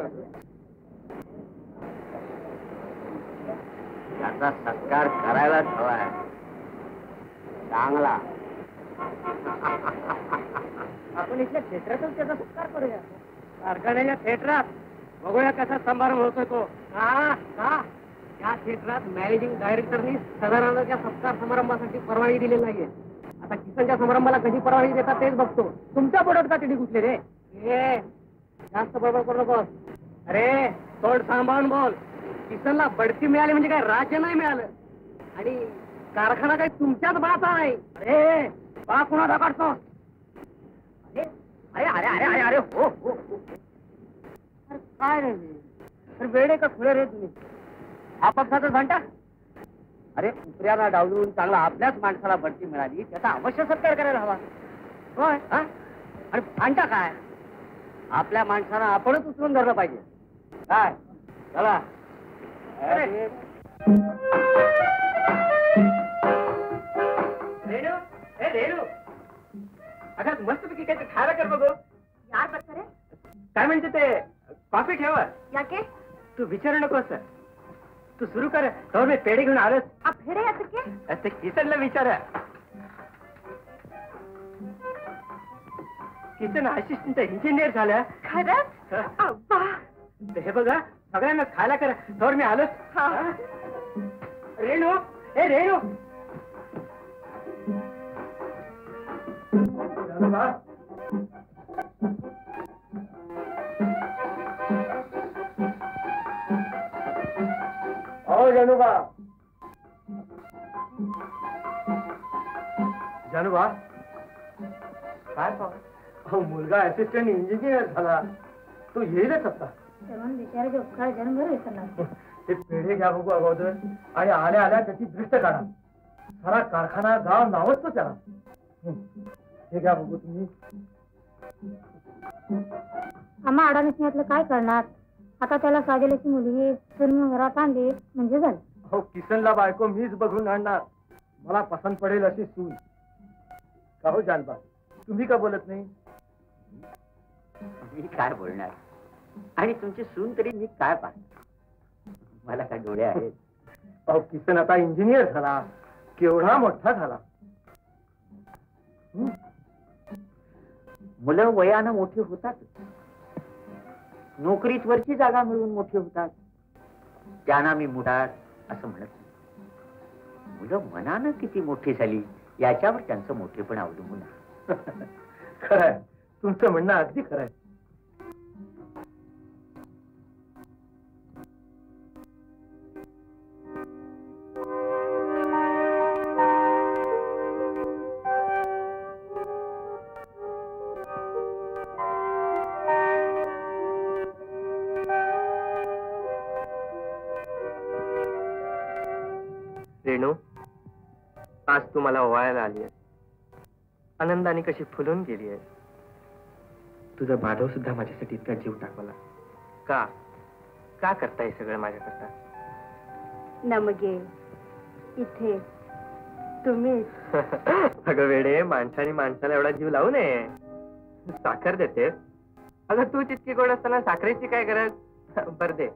त्याचा सत्कार करायलाच हवाय. चांगला. आपण इथल्या थिएटरातच त्याचा सत्कार करूया. कारखान्याच्या थिएटरात बघूया कसा समारंभ होतोय तो. का का या थिएटरात मॅनेजिंग डायरेक्टरनी सदानंदाच्या सत्कार समारंभासाठी परवानगी दिलेली नाहीये. आता किसनच्या समारंभाला कधी परवानगी देतात तेच बघतो. तुमच्या पोटात का टिडी गुतले रे? ए जास्त बडबड करू नकोस. अरे तोंड सांभाळून बोल. किसनला बढती मिळाली म्हणजे काय राज्य नाही मिळालं. आणि कारखाना काही तुमच्याच बाचा नाही. अरे बा कुणा काढतो? अरे अरे अरे अरे अरे अरे हो हो हो. अरे काय रे अरे वेडे का खुले रे तुम्ही? हा पक्षाचा घंटा. अरे दुसऱ्याला डावलून चांगला आपल्याच माणसाला बढती मिळाली त्याचा अवश्य सत्कार करायला हवा. होय हा आणि भांडा काय? आपल्या माणसाला आपणच उचलून धरलं पाहिजे. काय चला. रेणू ए रेणू अगं मस्त पैकी काय खायला कर बघू. यार बस रे. काय म्हणते ते कॉफी ठेव. याके तू विचारू नकोस. तू सुरू कर. तर मी पेढे घेऊन आलोच. आप फिरे याके ते किसनला विचार. किसन असिस्टंट इंजिनियर झालं. खरंच? अब्बा हे बघा सगळ्यांना खायला कर. तर मी आलोच. रेणू ए रेणू हो जनूबा. जानूबा काय पाहू मुलगा असिस्टंट इंजिनियर झाला. तो येईलच आता. बिचाराचे उपकार जन्मभर विसरणार. ते पेढे घ्या बघू अगोदर आणि आल्या आल्या त्याची दृष्ट काढा. सारा कारखाना गाव नावच तो त्याला. हे घ्या बघू तुम्ही. आम्हा अडाणी स्नेहातलं काय करणार? आता त्याला साजेलाची मुलगी सुन घरात आणली म्हणजे झालं. हो किसनला बायको मीच बघून आणणार. मला पसंत पडेल अशी सून. का हो जानबा तुम्ही का बोलत नाही? मी काय बोलणार? आणि तुमची सून तरी मी काय पाहणार? मला काय डोळे आहेत? अहो किसन आता इंजिनियर झाला. केवढा मोठा झाला. मुलं वयानं मोठी होतात. नोकरीत वरची जागा मिळून मोठी होतात. त्यांना मी मुडार असं म्हणत नाही. मुलं मनानं किती मोठी झाली याच्यावर त्यांचं मोठेपण अवलंबून आहे. खरंय तुमचं म्हणणं अगदी खरंय. रेणू आज तू मला ओवाळायला आली आहे. आनंदाने कशी फुलून गेली आहे. तुझा माधव सुद्धा माझ्यासाठी इतका जीव टाकला. का का करताय सगळं माझ्याकरता? नमगे इथे तुम्ही अगं वेडे माणसाने माणसाला एवढा जीव लावू नये. साखर देते. अगं तू तितकी गोड असताना साखरेची काय गरज? बर दे.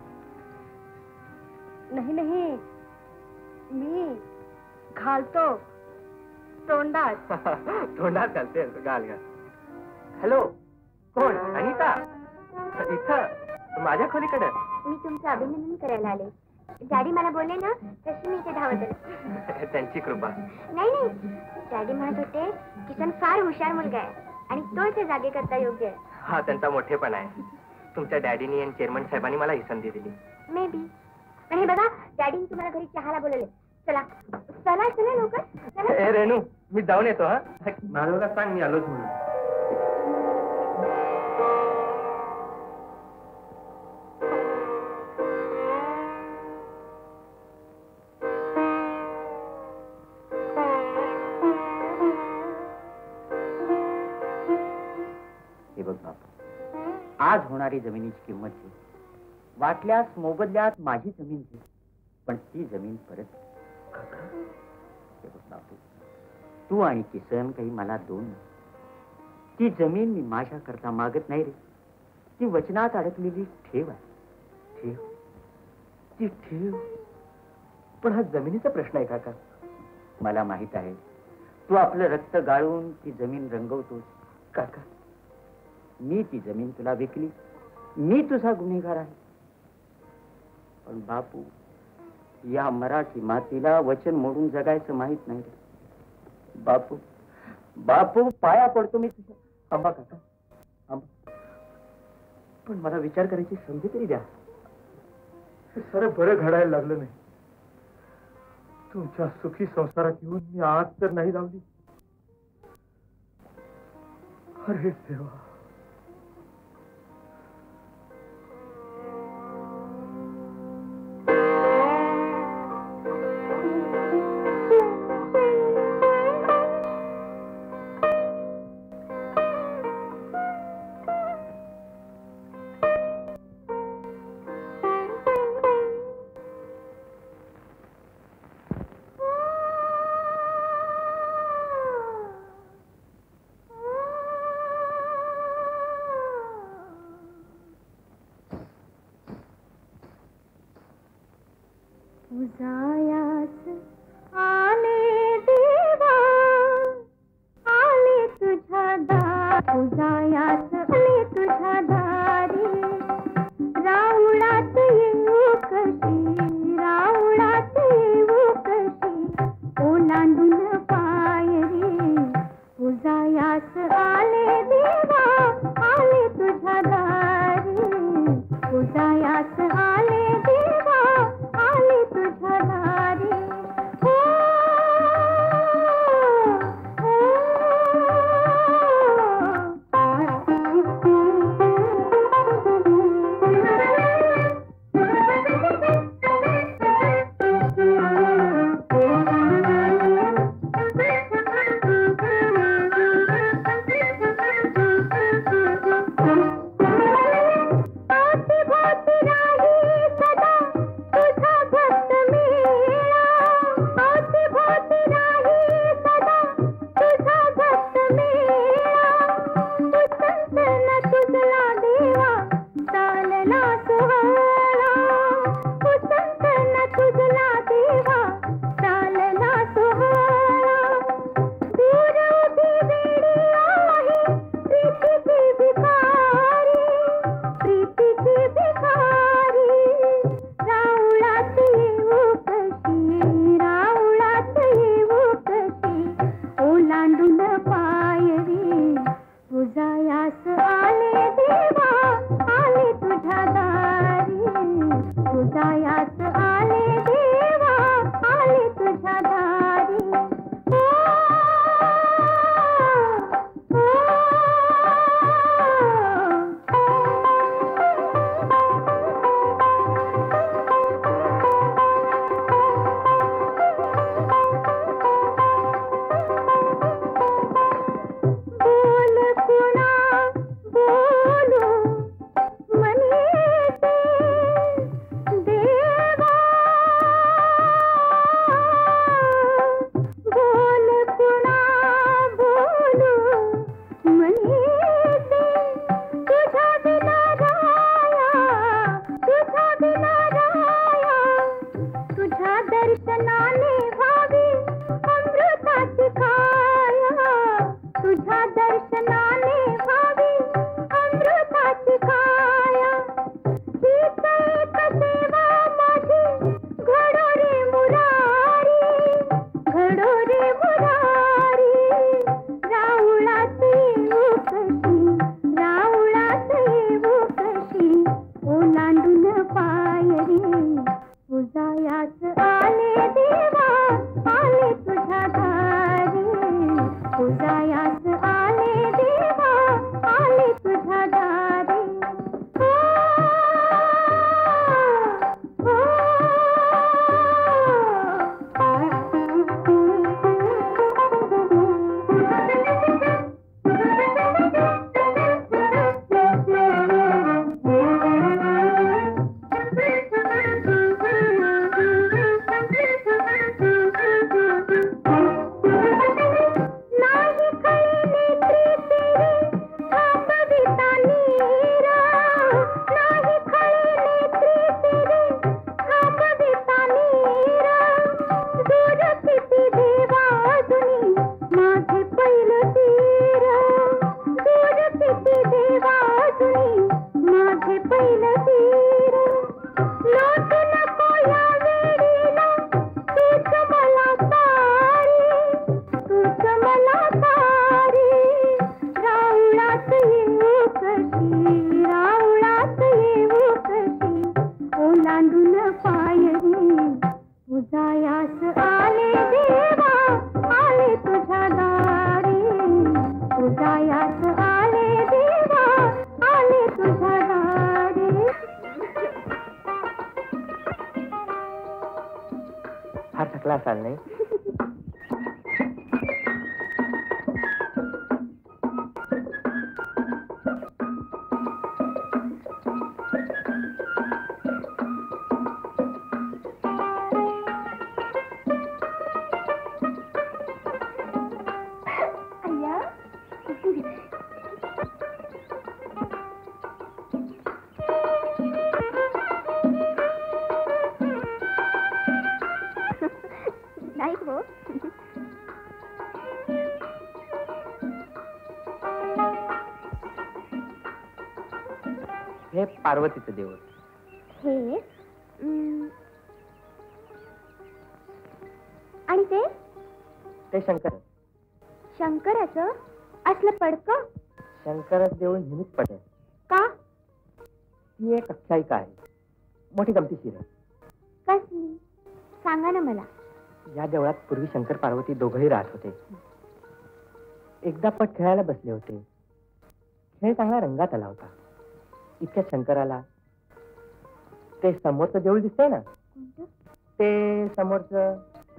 नाही नाही मी घालतो तोंडात. तोंडात घालते. घाल घाल. हॅलो कोण? अनिता इथं माझ्या खोलीकडे. मी तुमचं अभिनंदन करायला आले. डॅडी मला बोलले ना तशी मी इथे धावत आले. त्यांची कृपा. नाही नाही, डॅडी म्हणत होते किसन फार हुशार मुलगा आहे आणि तो इथे जागे करता योग्य आहे. हा त्यांचा मोठेपणा आहे. तुमच्या डॅडीनी आणि चेअरमन साहेबांनी मला ही संधी दिली. May be. पण हे बघा, डॅडीने तुम्हाला घरी चहाला बोलवले. चला चला चला लवकर चला. ए रेणू, मी जाऊन येतो. हा माधवला सांग मी आलोच म्हणून. हे बघ बापू, आज होणारी जमिनीची किंमत घे. वाटल्यास मोबदल्यात माझी जमीन घे, पण ती जमीन परत. हे बघ बापू, तू आणि किसन काही मला दोन नाही. ती जमीन मी माझ्या करता मागत नाही रे. ती वचनात अडकलेली ठेव आहे. ठेव, ती ठेव. पण हा जमिनीचा प्रश्न आहे काका. मला माहित आहे तू आपलं रक्त गाळून ती जमीन रंगवतोस. काका, मी ती जमीन तुला विकली. मी तुझा गुन्हेगार आहे. पण बापू, या मराठी मातीला वचन मोडून जगायचं माहित नाही रे. बापू, बापू, पाया पडतो मी तुझ्या. आंबा काका, आंबा. पण मला विचार करायची संधी तरी द्या. सर बरं घडायला लागलं नाही. तुमच्या सुखी संसारात येऊन मी आज तर नाही लावली. अरे देवा. उजायास आले देवा, आले तुझ्या दारी. उजायास आले तुझ्या दारी. राऊळात येऊ कशी, राऊळात येऊ कशी, ओलांडून पाय रे. उजायास आले देवा, आले तुझ्या दारी. उजायास आले देवा, आले तुझ्या दारी. ओ, ओ, नाही. नाही हो. हे पार्वतीचं देऊळ. हे हम्म, आणि ते ते शंकर. शंकराचं असलं पडकं शंकराचं देऊळ नेहमीच पडे. का? ती एक आख्यायिका आहे, मोठी गमतीशीर आहे. कसली? सांगा ना मला. या देवळात पूर्वी शंकर पार्वती दोघंही राहत होते. एकदा पट खेळायला बसले होते. खेळ चांगला रंगात आला होता. इतक्या शंकराला ते समोरचं देऊळ दिसतंय ना, ते समोरचं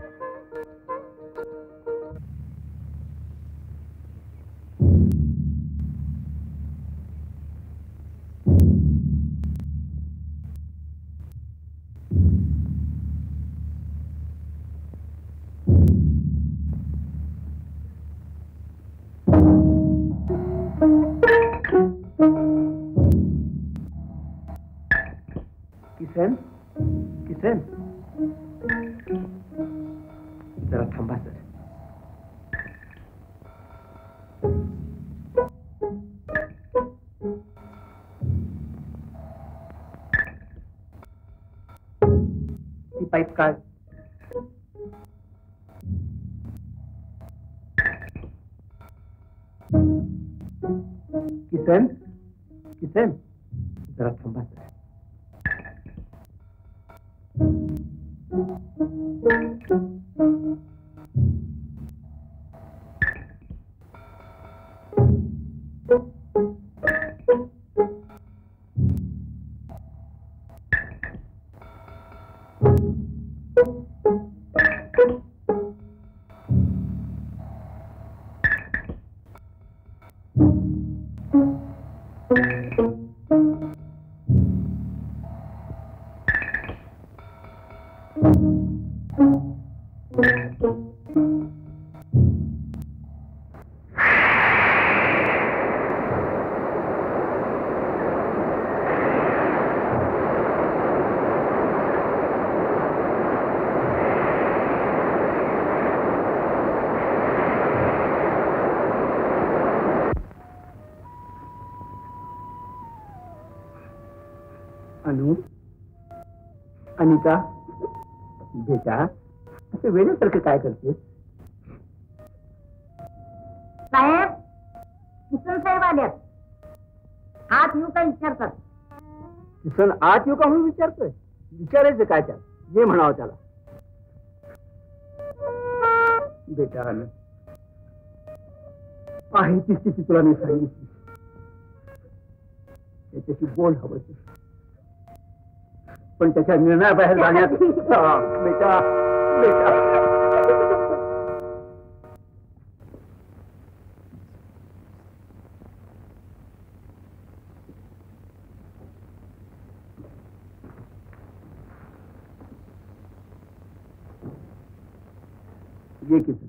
किसन. किसन जरा थांबा सर. ती पाईप काढ. किसन. किसन जरा थांबा सर. अनु, अनिता बेटा, असं वेळेसारखं काय करते? साहेब, किसन साहेब आल्यात. आत येऊ का विचारतात? किसन आत येऊ का म्हणून विचारतोय? विचारायचं काय त्याला? जे म्हणावं त्याला. बेटा अनु, आहे ती स्थिती तुला मी सांगितली. त्याच्याशी बोल हवं, पण त्याच्या निर्णयाबाहेर जाण्यात बेटा बेटा ये किसन.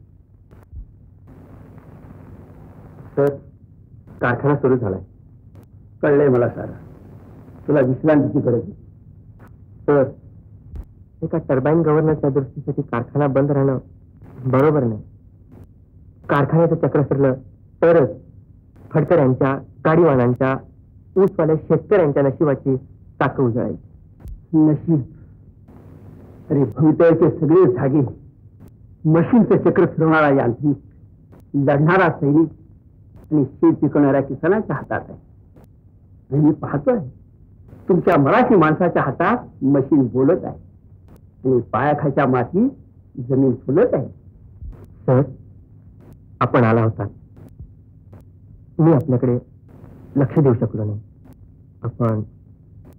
सर, कारखाना सुरू झालाय. कळलंय मला सारा. तुला विश्रांतीची गरज आहे. सर, एका टर्बाईन गव्हर्नरच्या दृष्टीसाठी कारखाना बंद राहणं बरोबर नाही. कारखान्याचं चक्र फिरलं तरच फडकऱ्यांच्या, गाडीवानांच्या, ऊसवाल्या शेतकऱ्यांच्या नशिबाची टाकं उजळायची. नशीब? अरे, भवितव्याचे सगळे धागे मशीनचं चक्र फिरवणारा यांत्रिक, लढणारा सैनिक आणि शेत पिकवणाऱ्या किसानाच्या हातात आहे. आणि मी पाहतोय तुमच्या मराठी माणसाच्या हातात मशीन बोलत आहे आणि पायाखालच्या माती जमीन फुलत आहे. सर, आपण आला होता. मी आपल्याकडे लक्ष देऊ शकलो नाही. आपण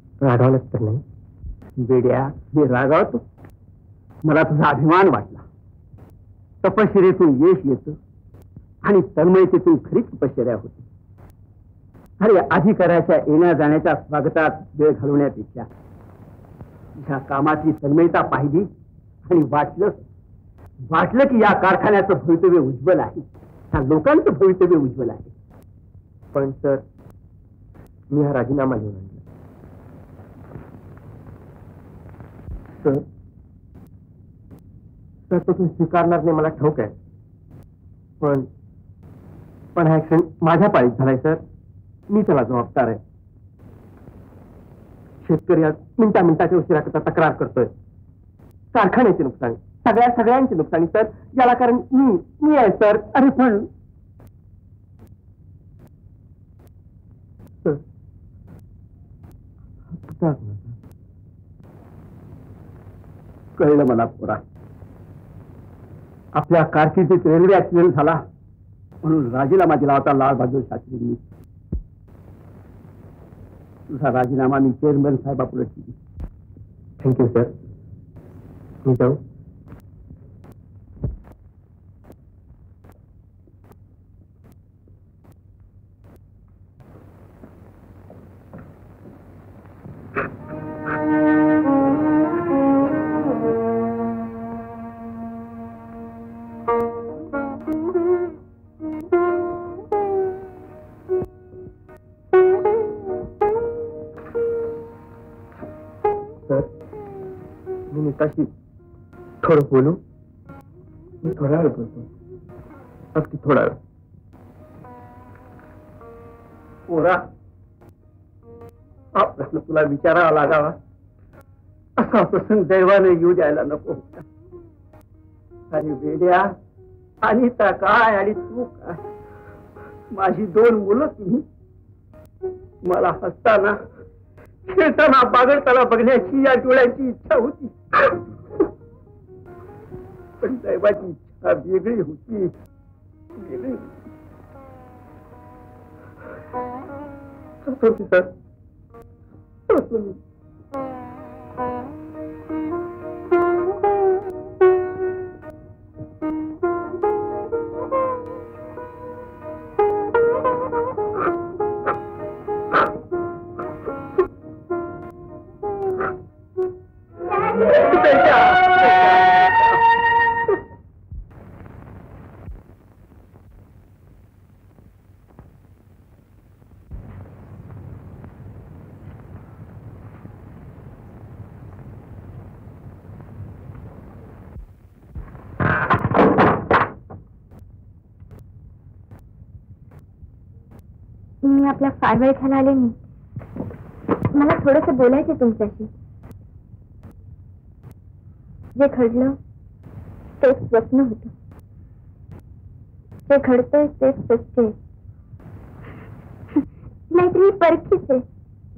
रागावलंच तर नाही? बेड्या, मी रागावतो? मला तुझा अभिमान वाटला. तपश्चर्येतून यश येतं आणि तन्मयतेतून खरीच तपश्चर्या होती. अरे अधिकाराच्या येण्या जाण्याच्या स्वागतात वेळ घालवण्यापेक्षा ह्या कामातली तन्मयता पाहिली आणि वाटलं वाटलं की या कारखान्याचं भवितव्य उज्ज्वल आहे, ह्या लोकांचं भवितव्य उज्ज्वल आहे. पण सर मी हा राजीनामा घेऊन आणला. सर सर तो तुम्ही स्वीकारणार नाही मला ठाऊक आहे, पण पण हा ऍक्सिडेंट माझ्या पाळीत झालाय सर. मी त्याला जबाबदार आहे. शेतकरी आज मिनिटा मिनिटाच्या उशिराकरता तक्रार करतोय. कारखान्याचे नुकसान, सगळ्या सगळ्यांचे नुकसानी सर. याला कारण मी मी आहे सर. अरे पण सर कळलं मला पोरा, आपल्या कारकिर्दीत रेल्वे ऍक्सिडेंट झाला म्हणून राजीनामा दिला होता लाल बहादूर शास्त्रींनी. तुझा राजीनामा मी चेअरमन साहेबापुढे ठेवली. Thank you sir. मी जाऊ. नीताशी थोडं बोलू. मी थोडा वेळ बोलतो, अगदी थोडा वेळ. पोरा हा प्रश्न तुला विचारावा लागावा असा प्रसंग दैवाने येऊ द्यायला नको. अरे वेड्या, अनिता काय आणि तू काय, माझी दोन मुलं तुम्ही. मला हसताना खेळताना बागडताना बघण्याची या डोळ्याची इच्छा होती, पण दैवाची इच्छा वेगळी होती, वेगळी. सर मी आपला फार वेळ घ्यायला आले नाही. मला थोडंसं बोलायचं तुमच्याशी. जे घडलं ते स्वप्न होतं, जे घडतंय ते सत्य आहे, नाहीतरी परखीच आहे.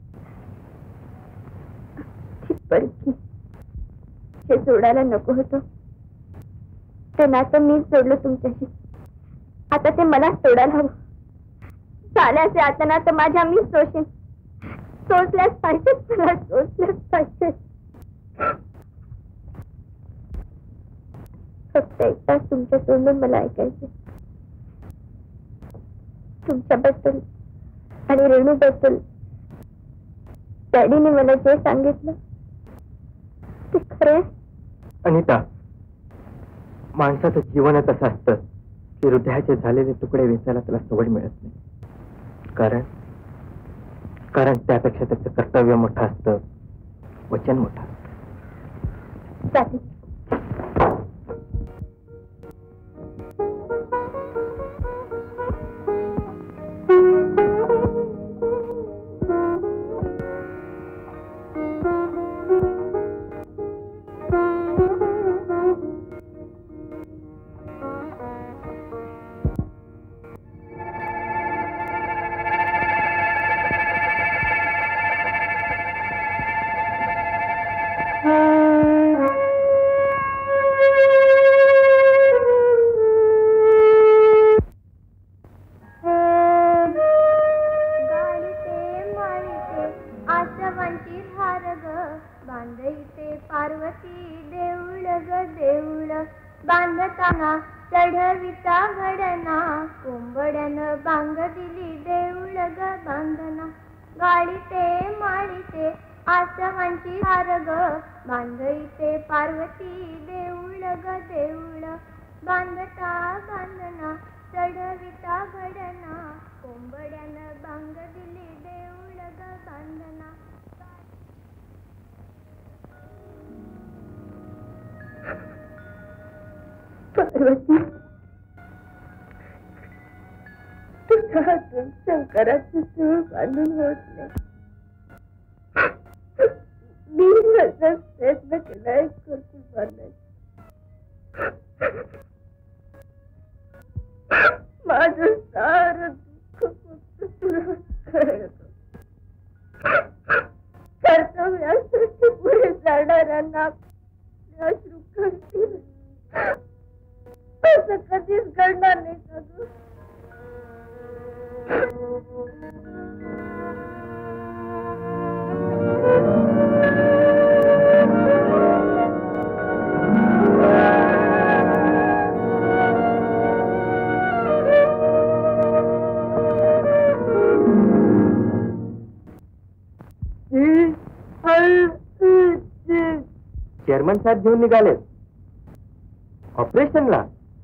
परखी जे जोडायला नको होतं ते नातं मीच जोडलं तुमच्याशी. आता ते मला सोडायला हवं. झाल्याचे आता ना तर माझ्या मी सोशीन. सोचल्याच पाहिजे, मला सोचल्याच पाहिजे. फक्त एकटाच तुमच्या तोंडून मला ऐकायचं, तुमच्याबद्दल आणि रेणूबद्दल. डॅडीने मला जे सांगितलं ते खरं. अनिता, माणसाचं जीवनच असं असतं की हृदयाचे झालेले तुकडे वेचायला त्याला सवड मिळत नाही. कारण कारण त्यापेक्षा त्याचं कर्तव्य मोठं असतं, वचन मोठं असतं. चालेल. चढविता घडना कोंबड्यानं बांग दिली देऊळ ग बांधना गाडीते माळीते आसवांची हार ग बांधईते पार्वती देऊळ ग देऊळ बांधता बांधना चढविता घडना कोंबड्यानं बांग दिली देऊळ ग बांधना पार्वती तुझ्या हातून शंकराचं सूळ बांधून होत नाही. मी माझा प्रयत्न केलाय करतो बांधायचा. माझं सारं दुःख फक्त तुला कळतं. कर्तव्यासाठी पुढे जाणाऱ्यांना अश्रू करतील असं कधीच घडणार नाही का ग? चेअरमन साहेब घेऊन निघालेत ऑपरेशनला.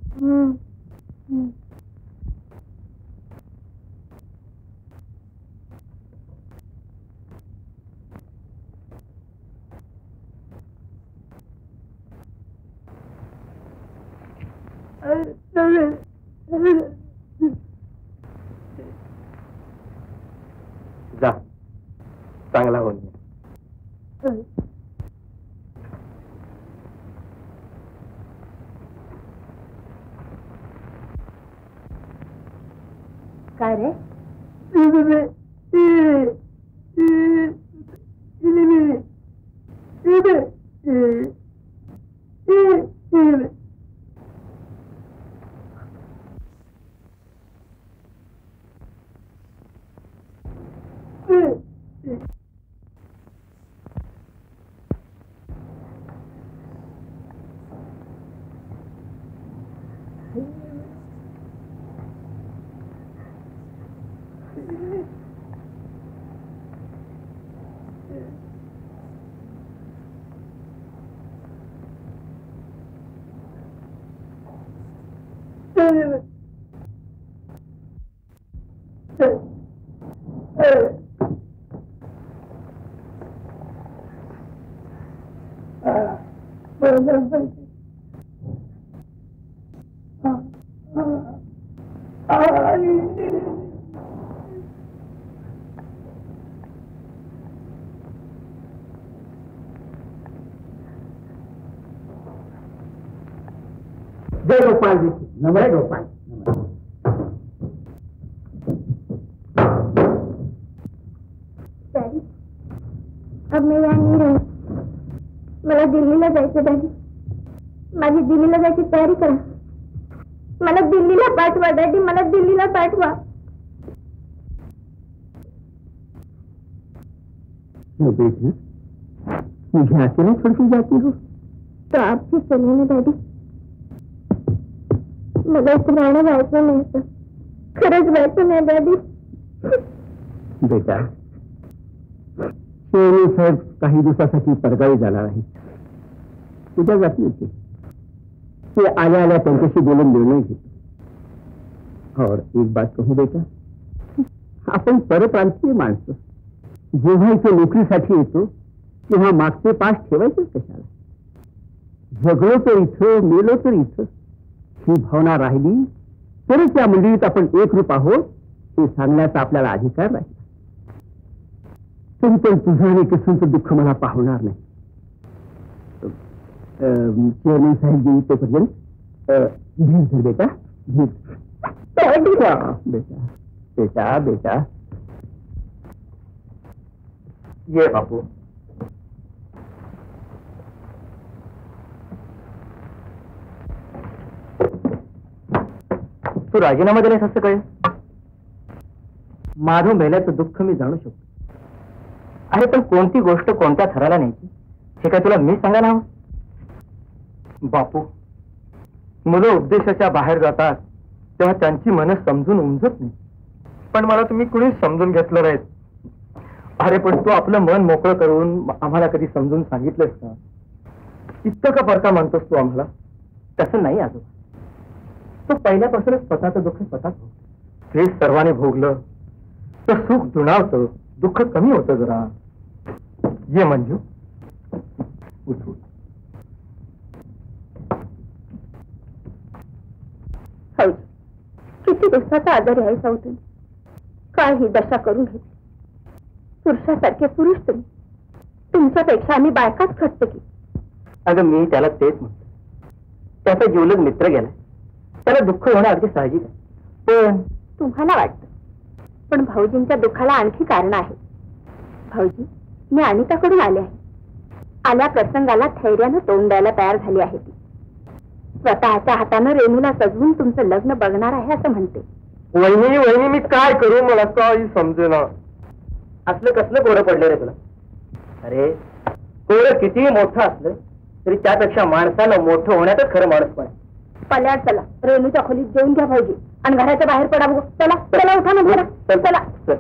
जा चांगला होऊन काय रे जय गोपाल जी. नमस्ते गोपाल. डॅडी अब मैं यहाँ नहीं रहूँ. मला दिल्लीला जायचं डॅडी. माझी दिल्लीला जायची तयारी करा. मला दिल्लीला पाठवा डॅडी. मला दिल्लीला पाठवा. बेटा मुझे अकेला छोड़ के जाती हो तो आप भी चलिए ना डॅडी. मला इथं राहणं व्हायचं नाही तर खरंच व्हायचं नाही डॅडी. बेटा शेरणी साहेब काही दिवसासाठी परगावी जाणार आहे. उद्या जाती होते ते आल्या आल्या त्यांच्याशी बोलून निर्णय घेतो. और एक बात कहूं बेटा आपण परप्रांतीय माणसं जेव्हा इथे नोकरीसाठी येतो तेव्हा मागचे पास ठेवायचेच कशाला. जगलो तर इथं मेलो तर इथं ही भावना राहिली तरच या मंडळीत आपण एक रूप आहोत हे सांगण्याचा आपल्याला अधिकार राहील. तरी पण तुझं आणि किसूंचं दुःख मला पाहणार नाही. चेअरमन साहेब येईल तोपर्यंत धीर धर बेटा धीर. बेटा बेटा बेटा ये बापू. तू राजीनामा दिलास असं कळेल. माझं मेल्याचं दुःख मी जाणू शकतो. अरे पण कोणती गोष्ट कोणत्या थराला न्यायची हे काय तुला मी सांगायला हवं. बापू मुलं उपदेशाच्या बाहेर जातात तेव्हा त्यांची मनं समजून उमजत नाही. पण मला तुम्ही कुणीच समजून घेतलं नाहीत. अरे पण तू आपलं मन मोकळं करून आम्हाला कधी समजून सांगितलंस का? इतकं का परका म्हणतोस तू आम्हाला? तसं नाही आजोबा. तो पहिल्यापासूनच स्वतःचं दुःख स्वतःच भोगतो. ते सर्वांनी भोगलं तर सुख दुणावतं, दुःख कमी होतं. जरा ये मंजू, उठ उठ. हौजी, किती दिवसाचा आजारी आहे सावतून. काय ही दशा करून घेतली. पुरुषासारखे पुरुष तुम्ही, तुमच्यापेक्षा आम्ही बायकाच खटतो की. अगं मी त्याला तेच म्हणतो. त्याचा जीवलग मित्र गेला, त्याला दुःख होणं अगदी साहजिक आहे. पण तुम्हाला वाटतं, पण भाऊजींच्या दुःखाला आणखी कारण आहे. भाऊजी, मी अनिताकडून आले आहे. आल्या प्रसंगाला धैर्यानं तोंड द्यायला तयार झाली आहे ती. स्वतःच्या हातानं रेणूला सजवून तुमचं लग्न बघणार आहे असं म्हणते. वहिनी वहिनी मी काय करू, मला काही समजेना. असलं कसलं कोरं पडलं रे तुला? अरे कोरं कितीही मोठं असलं तरी त्यापेक्षा माणसानं मोठं होण्यातच खरं माणूस पण. पल्याड चला, रेणूच्या खोलीत जेवून घ्या भाऊजी आणि घराच्या बाहेर पडा. बघू चला चला, उठा म्हणजे चला.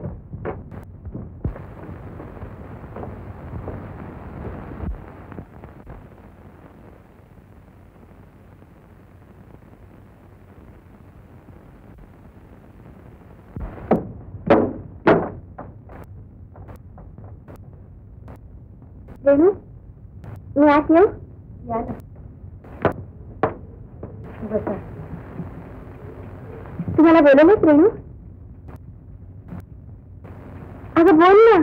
रेणू, मी आत येऊ? या ना. बसा. तुम्हाला बोलवलंच रेणू? अगं बोल ना.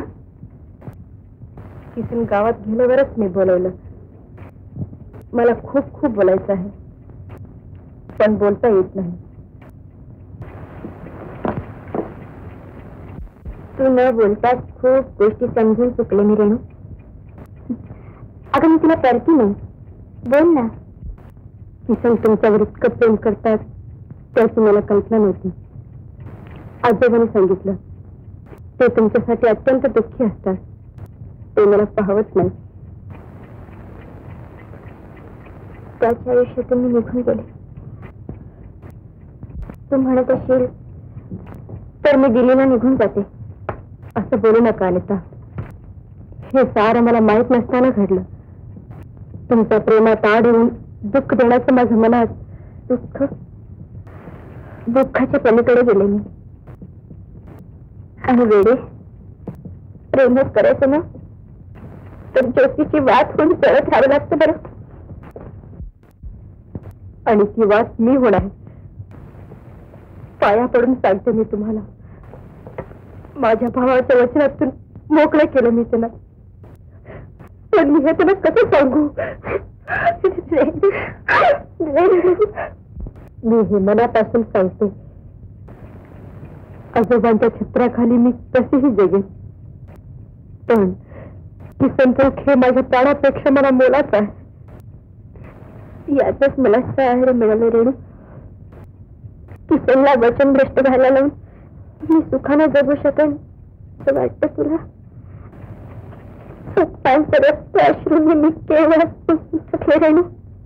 किसन गावात गेल्यावरच मी बोलवलं. मला खूप खूप बोलायचं आहे, पण बोलता येत नाही. तू न बोलताच खूप गोष्टी समजून चुकले मी रेणू. अगं मी तुला करती नाही, बोल ना. किसन तुमच्यावर इतकं प्रेम करतात त्याची मला कल्पना नव्हती. आजोबांनी सांगितलं ते तुमच्यासाठी अत्यंत दुःखी असतात. ते मला पाहवत नाही. त्याच्या आयुष्यातून मी निघून गेले. तू म्हणत असेल तर मी दिल्लीला निघून जाते असं बोलू नका अनिता. हे सारं मला माहीत नसताना घडलं. तुमच्या प्रेमात आड येऊन दुःख देण्याचं माझं मनात दुःख दुःखाच्या पलीकडे गेले मी. आणि वेडे प्रेमच करायचं ना तर ज्योतीची वाट होऊन परत राहावं लागतं बरं. आणि ती वाट मी होणार. पाया पडून सांगते मी तुम्हाला, माझ्या भावाच्या वचनातून मोकळं केलं मी त्याला. पण मी हे तुला कसं सांगू? मी हे मनापासून सांगते. आजोबांच्या छत्राखाली मी कसेही जगेन, पण किसनचा खेळ माझ्या प्राणापेक्षा मला मोलाचा आहे. यातच मला सहाय्य मिळालं रेणू. किसनला वचनभ्रष्ट व्हायला लावून मी सुखाने जगू शकेन असं वाटतं तुला? सत्तांतर अश्रूंनी मी केवळ पुसून टाकले रेणू.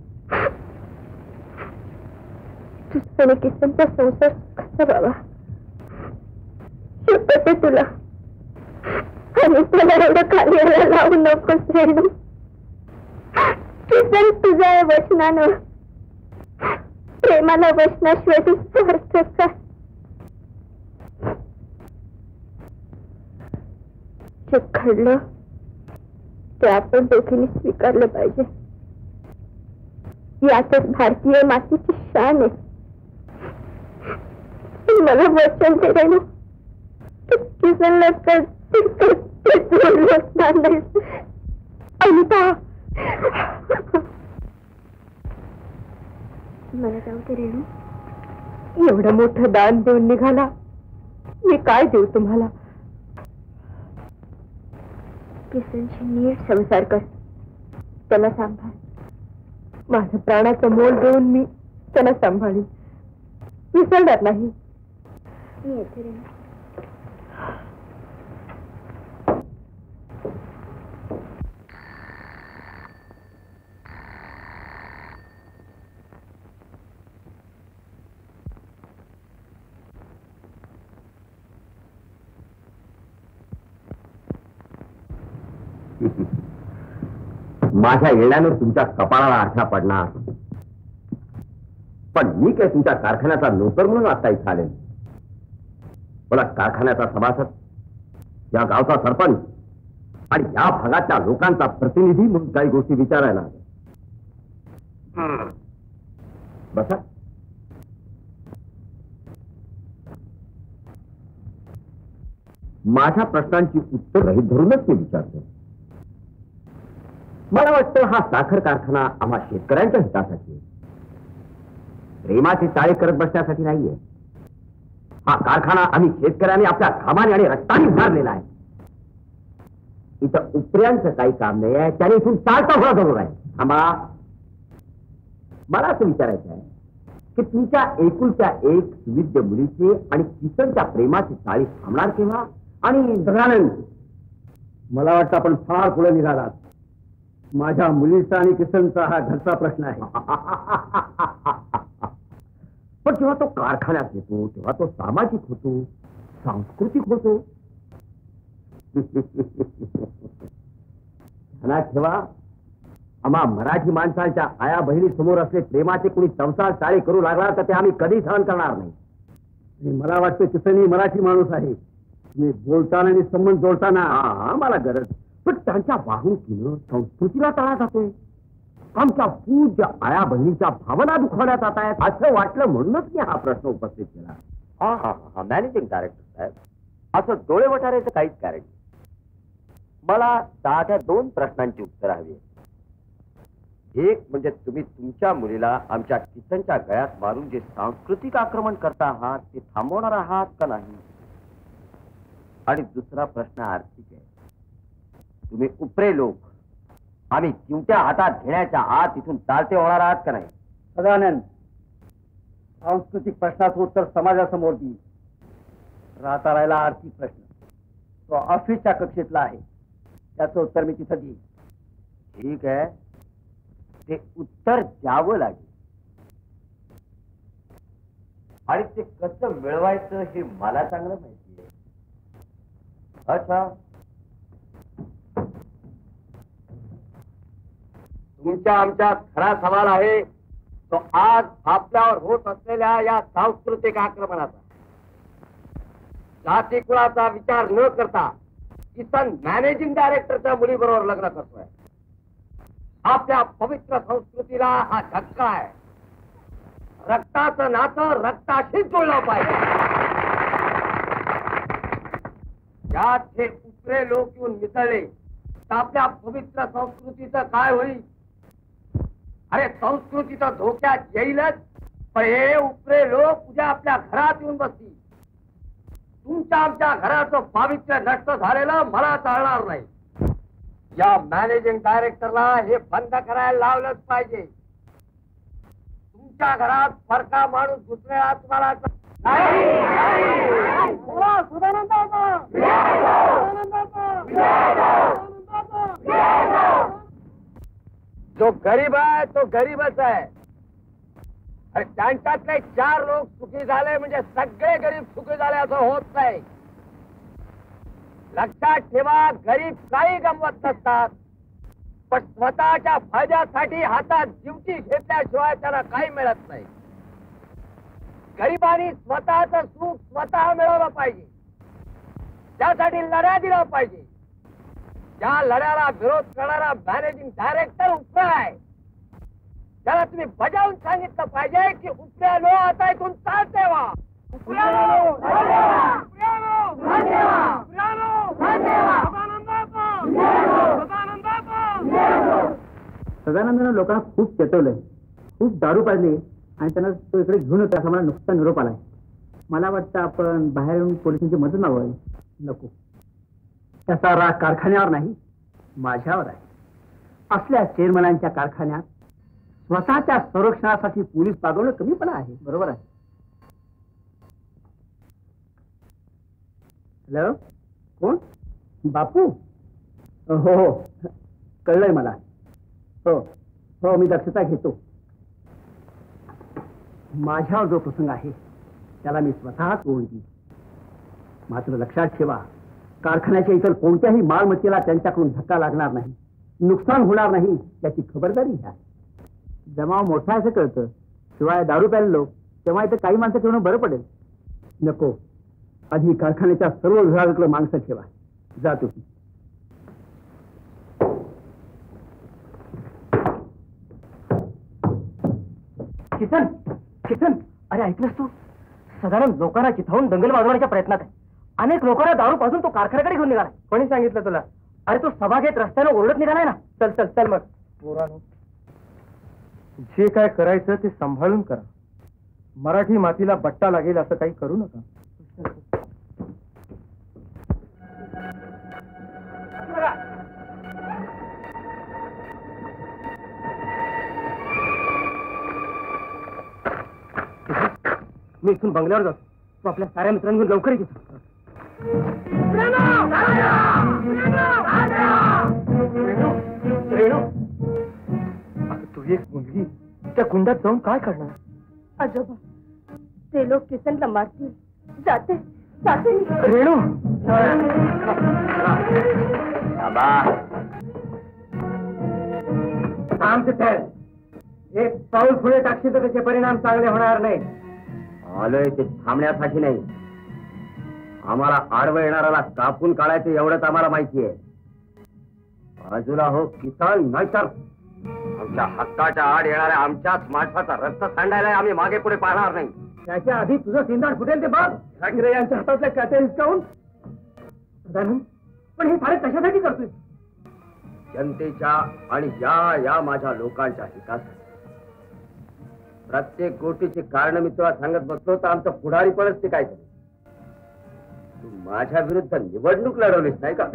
तुझ्याने किसनचा संसार कसा बाबा शपथ आहे तुला. आणि तुला एवढं खाली यायला लावू नकोस रेणू. किसन तुझ्या वचनानं प्रेमाला वचनाशिवाय तुझं अर्थ का? जे घडलं ते आपण दोघींनी स्वीकारलं पाहिजे. यातच भारतीय मातीची शान आहे. मला वचन दे रेणू, किसनला अनिता मला जाऊ दे रेणू. एवढं मोठं दान देऊन निघाला, मी काय देऊ तुम्हाला? किसनशी नीट संसार कर, त्याला सांभाळ. माझ्या प्राणाचं मोल देऊन मी त्याला सांभाळी, विसरणार नाही. मी येते रेणू. माझ्या येण्यानं तुमच्या कपाळाला आठा पडणार, पण मी काय तुमच्या कारखान्याचा नोकर म्हणून आता इथे आले. मला कारखान्याचा सभासद, या गावचा सरपंच आणि या भागातल्या लोकांचा प्रतिनिधी म्हणून काही गोष्टी विचारायला आले. बसा. माझ्या प्रश्नांची उत्तर रहित धरूनच मी विचारतो. मला वाटतं हा साखर कारखाना आम्हा शेतकऱ्यांच्या हितासाठी आहे, प्रेमाची चाळे करत बसण्यासाठी नाहीये. हा कारखाना आम्ही शेतकऱ्यांनी आपल्या घामाने आणि रक्ताने उभारलेला आहे. इथं उपऱ्यांचं काही काम नाही आहे, त्याने इथून चालता होणं जरूर आहे. थांबा, मला असं विचारायचं आहे की तुमच्या एकुलच्या एक सुविद्य मुलीचे आणि किसनच्या प्रेमाची चाळी थांबणार केव्हा? आणि सदानंद, मला वाटतं आपण फार पुढे निघालात. माझ्या मुलीचा आणि किसनचा हा घरचा प्रश्न आहे. पण जेव्हा तो कारखान्यात येतो तेव्हा तो सामाजिक होतो, सांस्कृतिक होतो. ध्यानात ठेवा, आम्हा मराठी माणसांच्या आया बहिणी समोर असले प्रेमाचे कुणी संसार चाळे करू लागला तर ते आम्ही कधी सहन करणार नाही. मला वाटतं किसनही मराठी माणूस आहे. तुम्ही बोलताना आणि संबंध जोडताना मला गरज, पण त्यांच्या वाहूकीनं संस्कृतीला टाळा जातोय. आमच्या पूज्य आया बहिणीच्या भावना दुखावण्यात जात आहेत असं वाटलं म्हणूनच मी हा प्रश्न उपस्थित केला. हा हा हा मॅनेजिंग डायरेक्टर साहेब, असं डोळे वटारायचं काहीच कारण नाही. मला साध्या दोन प्रश्नांची उत्तर हवी. एक म्हणजे तुम्ही तुमच्या मुलीला आमच्या किसनच्या गळ्यात मारून जे सांस्कृतिक आक्रमण करता आहात ते थांबवणार आहात का नाही? आणि दुसरा प्रश्न आर्थिक आहे. तुम्ही उपरे लोक आम्ही चिमट्या हातात घेण्याच्या आत इथून चालते होणार आहात का नाही? सदानंद, सांस्कृतिक प्रश्नाचं उत्तर समाजासमोर देईल. राहता राहिला आर्थिक प्रश्न, तो ऑफिसच्या कक्षेतला आहे, त्याचं उत्तर मी तिथं देईन. ठीक आहे, ते उत्तर द्यावं लागेल आणि ते कसं मिळवायचं हे मला चांगलं माहिती आहे. अच्छा, तुमच्या आमच्या खरा सवाल आहे तो आज आपल्यावर होत असलेल्या या सांस्कृतिक आक्रमणाचा. जाती कुळाचा विचार न करता किसन मॅनेजिंग डायरेक्टरच्या मुलीबरोबर लग्न करतोय. आपल्या पवित्र संस्कृतीला हा धक्का आहे. रक्ताचं नातं रक्ताशीच जोडलं पाहिजे. यात हे उपरे लोक येऊन मिसळले तर आपल्या पवित्र संस्कृतीचं काय होईल? अरे संस्कृतीचं धोक्यात येईलच, पण हे उपरे लोक उद्या आपल्या घरात येऊन बसतील. तुमच्या आमच्या घराचं पावित्र्य नष्ट झालेलं मला चालणार नाही. या मॅनेजिंग डायरेक्टरला हे बंद करायला लावलंच पाहिजे. तुमच्या घरात फरका माणूस दुसऱ्या तुम्हाला जो गरीब आहे तो गरीबच आहे. अरे त्यांच्यातले चार लोक सुखी झाले म्हणजे सगळे गरीब सुखी झाले असं होत नाही. लक्षात ठेवा, गरीब काही गमवत नसतात, पण स्वतःच्या फायद्यासाठी हातात जिवती घेतल्याशिवाय त्यांना काही मिळत नाही. गरिबांनी स्वतःचं सुख स्वतः मिळवलं पाहिजे, त्यासाठी लढा दिला पाहिजे. त्या लढ्याला विरोध करणारा मॅनेजिंग डायरेक्टर उपरा आहे, त्याला तुम्ही बजावून सांगितलं पाहिजे की उपऱ्या लो आता इथून चालते व्हा. सदानंदानं लोकांना खूप चेतवलंय, खूप दारू पाजली आणि त्यांना तो इकडे घेऊन येतो असा मला नुकता निरोप आलाय. मला वाटतं आपण बाहेर येऊन पोलिसांची मदत मागावी. नको, त्याचा राग कारखान्यावर नाही माझ्यावर आहे. असल्या चेअरमनांच्या कारखान्यात स्वतःच्या संरक्षणासाठी पोलीस पागवणं कमीपणा आहे. बरोबर आहे. हॅलो, कोण? बापू? हो हो, कळलंय मला. हो हो, मी दक्षता घेतो. माझ्यावर जो प्रसंग आहे त्याला मी स्वतः तोंड देईन. मात्र लक्षात ठेवा, कारखान्याच्या इतर कोणत्याही मालमत्तेला त्यांच्याकडून धक्का लागणार नाही. नुकसान होणार नाही याची खबरदारी घ्या. जमाव मोठा असं कळतं, शिवाय दारू प्यायला लोक, तेव्हा इथं काही माणसं ठेवणं बरं पडेल. नको, आधी कारखान्याच्या सर्व विभागाकडे माणसं ठेवा. जा तुम्ही. किसन, किसन, अरे ऐकलंस तू? सदानंद लोकांना चिथावून दंगल वाजवण्याच्या प्रयत्नात आहे. अनेक लोकांना दारू पाजून तो कारखान्याकडे घेऊन निघाला. कोणी सांगितलं तुला? अरे तो सभा घेत रस्त्यानं ओरडत निघालाय ना. चल चल चल मग. पोरांनो, जे काय करायचं ते सांभाळून करा. मराठी मातीला बट्टा लागेल असं काही करू नका. मी इथून बंगल्यावर जातो. तू आपल्या साऱ्या मित्रांकडून लवकर येतो. रेणू, तू एक मुलगी त्या कुंडात जाऊन काय करणार? आजोबा, ते लोक किसनला मारतील. जाते जाते मी. रेणू, आमचे एक पाऊल पुढे टाकशील तर त्याचे परिणाम चांगले होणार नाही. आलोय ते थांबण्यासाठी नाही, आम्हाला आडवं येणाऱ्याला कापून काढायचं एवढंच आम्हाला माहिती आहे. बाजूला हो किसान, नाहीतर आमच्या हक्काच्या आड येणाऱ्या आमच्याच माणसाचा रक्त सांडायला आम्ही मागे पुढे पाहणार नाही. त्याच्या आधी तुझं सिंधाड फुटेल ते बाब. ठाकरे यांच्या हातातल्या कात्या हिसकावून. सदानंद, पण हे सारे कशासाठी करतोय? जनतेच्या आणि या या माझ्या लोकांच्या हितासाठी. प्रत्येक गोष्टीची कारण मी तुला सांगत बसलो तर आमचं पुढारीपणच ते काय झालं. तू माझ्या विरुद्ध निवडणूक लढवलीस नाही का?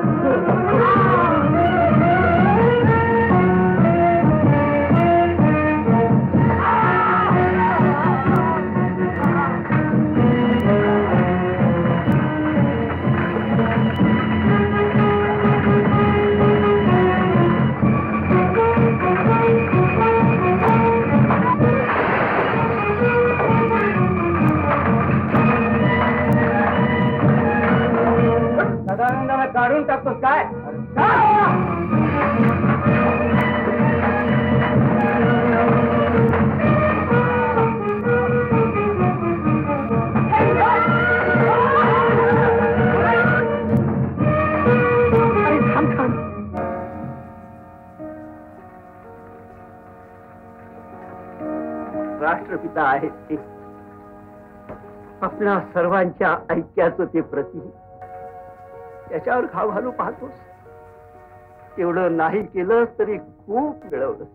काढून टाकतोस काय? राष्ट्रपिता आहेत ते, आपल्या सर्वांच्या ऐक्याचं ते प्रतीक. त्याच्यावर घाव घालू पाहतोस. एवढं नाही केलं तरी खूप मिळवलं.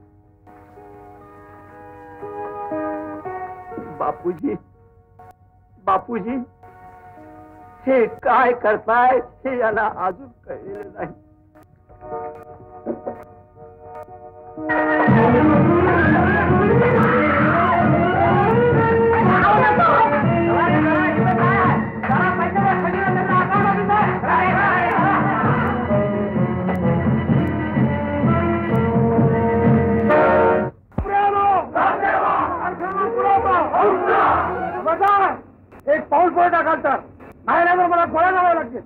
बापूजी, बापूजी, हे काय करताय हे यांना अजून कळलेलं नाही. एक पाऊल पुढे टाकाल तर नाही, मला गोळ्या लावाव्या लागतील.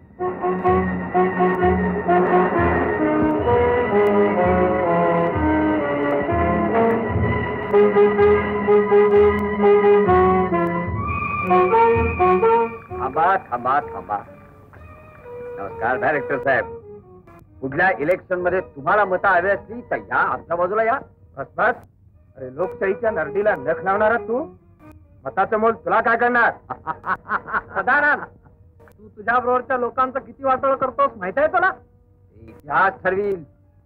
थांबा थांबा थांबा. नमस्कार डायरेक्टर साहेब. पुढल्या इलेक्शन मध्ये तुम्हाला मतं हवी असली तर या आमच्या बाजूला या. बस बस. अरे लोकशाहीच्या नरडीला नख लावणारा तू, मताचं मोल तुला काय करणार? सदानंद, तू तुझ्या बरोबरच्या लोकांचं किती वाटोळ करतोस माहित आहे तुला? इतिहास ठरवील.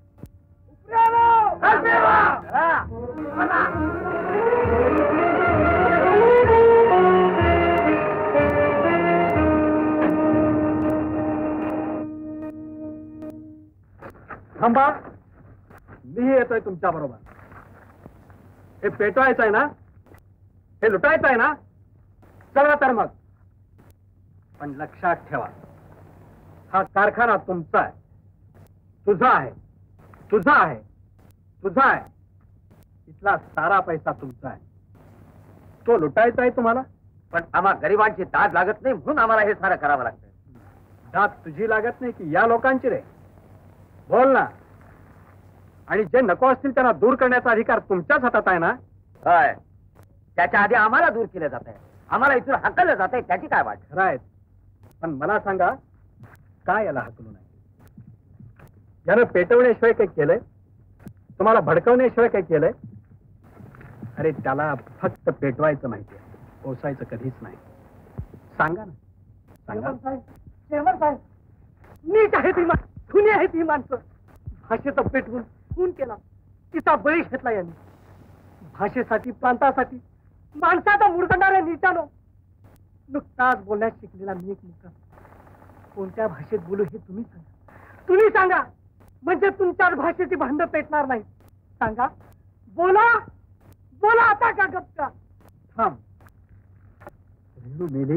थांबा, मी येतोय तुमच्या बरोबर. हे पेटवायचं आहे ना, हे लुटायचं आहे ना, चला तर मग. पण लक्षात ठेवा, हा कारखाना तुमचा आहे, तुझा आहे, तुझा आहे, तुझा आहे. इथला सारा पैसा तुमचा आहे. तो लुटायचा आहे तुम्हाला. पण आम्हा गरिबांची दाद लागत नाही म्हणून आम्हाला हे सारं करावं लागतं. दाद तुझी लागत नाही की या लोकांची रे? बोल ना. आणि जे नको असतील त्यांना दूर करण्याचा अधिकार तुमच्याच हातात आहे ना? होय, त्याच्या आधी आम्हाला दूर केलं जात आहे, आम्हाला इथून हकललं जात आहे, त्याची काय वाट? राईट. पण मला सांगा, काय याला हकलू नाही? यानं पेटवण्याशिवाय काही केलंय? तुम्हाला भडकवण्याशिवाय काही केलंय? अरे त्याला फक्त पेटवायचं माहितीये, पोसायचं कधीच नाही. सांगा ना, सांगा. चेअरमन साहेब, नीट आहे ती माणसं, खुनी आहे ती माणसं. भाषेचं पेटवून खून केला, तिचा बळी घेतला यांनी. भाषेसाठी, प्रांतासाठी माणसाचा मुरगडणाऱ्या नीचानो. नुकताच बोलण्यास शिकलेला मी एक मुलगा, कोणत्या भाषेत बोलू हे तुम्ही सांगा, तुम्ही सांगा, म्हणजे तुमच्याच भाषेची भांडं पेटणार नाही. सांगा, बोला बोला आता का गप्पा? थांब. रेणू मेली.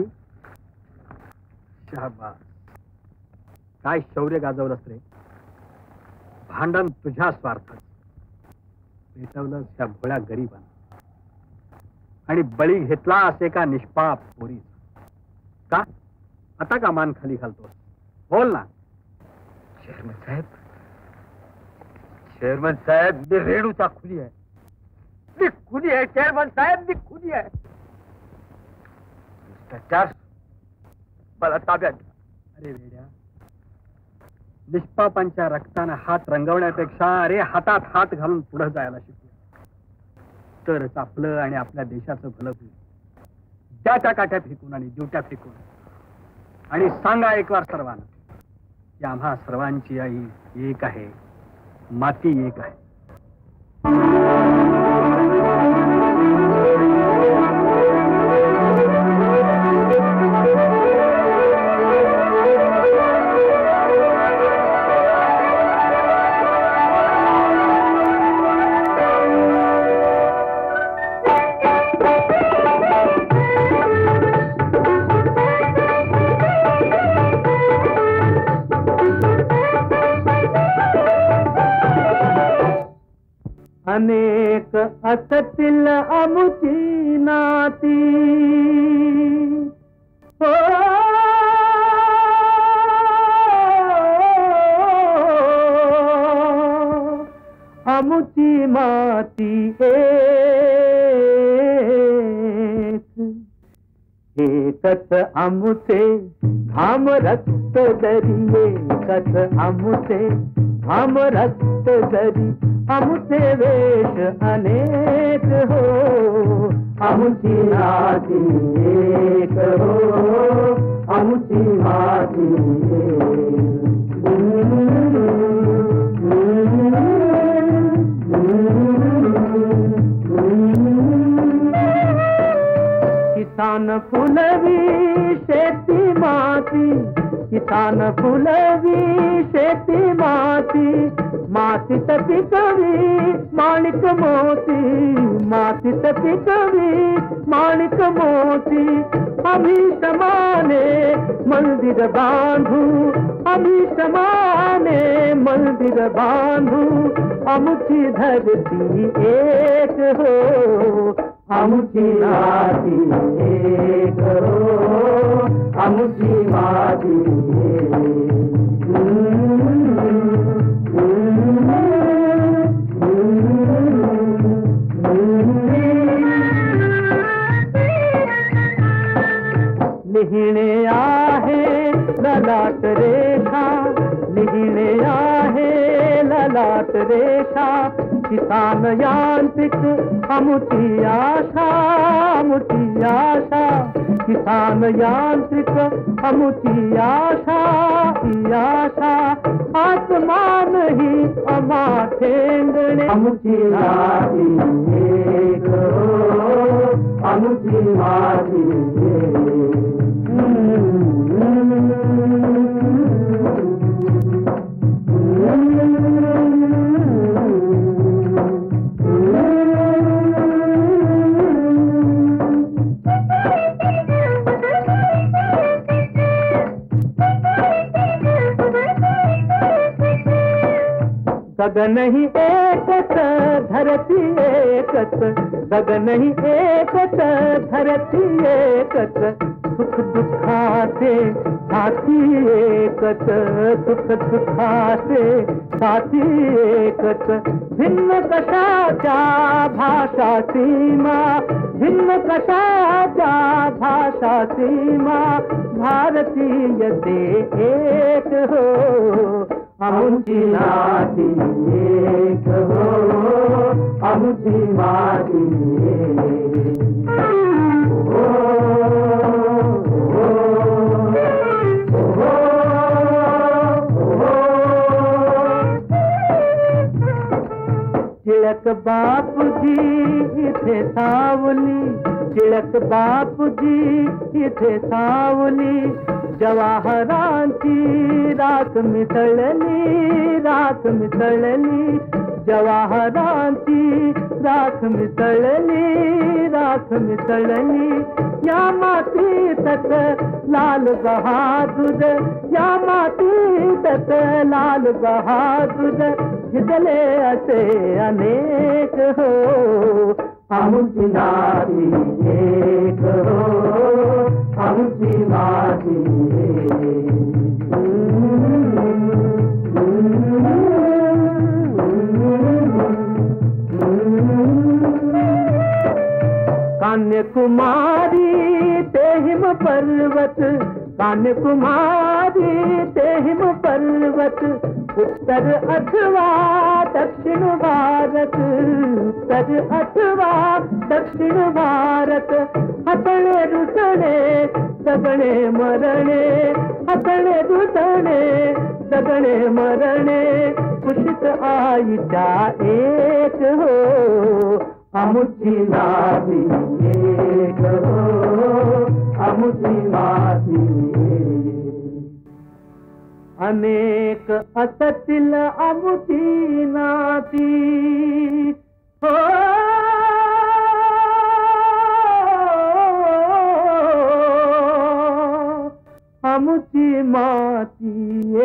शाबास, काय शौर्य गाजवलंस रे. भांडण तुझ्या स्वार्थात पेटवलंस त्या भोळ्या गरीबानं, आणि बळी घेतलास एका निष्पाप पोरी. का आता का मान खाली घालतोस? बोल ना. चेअरमन साहेब, चेअरमन साहेब, मी रेणूचा खुनी आहे, मी खुनी आहे चेअरमन साहेब, मी खुनी आहे. चार मला ताब्यात. अरे वेड्या, निष्पापांच्या रक्तानं हात रंगवण्यापेक्षा अरे हातात हात घालून पुढे जायला शिकू, तरच आपलं आणि आपल्या देशाचं भलं होईल. द्या त्या काठ्या फेकून आणि दिवट्या फेकून, आणि सांगा एक वार सर्वांना की आम्हा सर्वांची आई एक आहे, माती एक आहे. अनेक असतील आमुची नाती, हो आमुची माती एक, एकच आमुचे घाम रक्त दरी, एकच आमुचे घाम रक्त दरी, आमुचे वेश अनेक हो, आमुची नाती एक हो, आमुची माती किसान फुलवी शेती माती, किसान फुलवी शेती माती, मातीत पिकवी माणिक मोती, मातीत पिकवी माणिक मोती. आम्ही समाने मंदिर बांधू, आम्ही समाने मंदिर बांधू, आमची धरती एक हो, आमची नाती एक हो, आमची माती लिहिणे आहे ललाट रेषा, लिहिणे आहे ललाट रेषा, किसान यांत्रिक आमुची आशा, आमुची आशा, किसान यांत्रिक आमुची आशा, ही आशा आसमान ही आम्हा ठेंगणे, आमुची नाती एक हो, आमुची माती गगन ही एकच धरती एकच, गगन ही एकच धरती एकच, सुख दुःखाचे साथी एकच, सुख दुःखाचे साथी एकच भिन्न कशाच्या भाषा सीमा भिन्न कशाच्या भाषा सीमा भारतीय ते एक हो आमची नाती एक हो आमची माती टिळक बापूजी इथे सावली टिळक बापूजी इथे सावली जवाहरांची राख मिसळली राख मिसळली जवाहरांची राख मिसळली राख मिसळली या मातीतच लाल बहादूर या मातीतच लाल बहादूर झिजले असे अनेक हो आमची नाती एक हो आमची माती कन्याकुमारी ते हिम पर्वत कन्याकुमारी ते हिम पर्वत उत्तर अथवा दक्षिण भारत उत्तर अथवा दक्षिण भारत हसणे रुसणे सगळे मरणे हसणे रुसणे सगळे मरणे कुशीत आईच्या एक हो आमची नाती एक हो आमची माती अनेक असतील आमची नाती हो आमची माती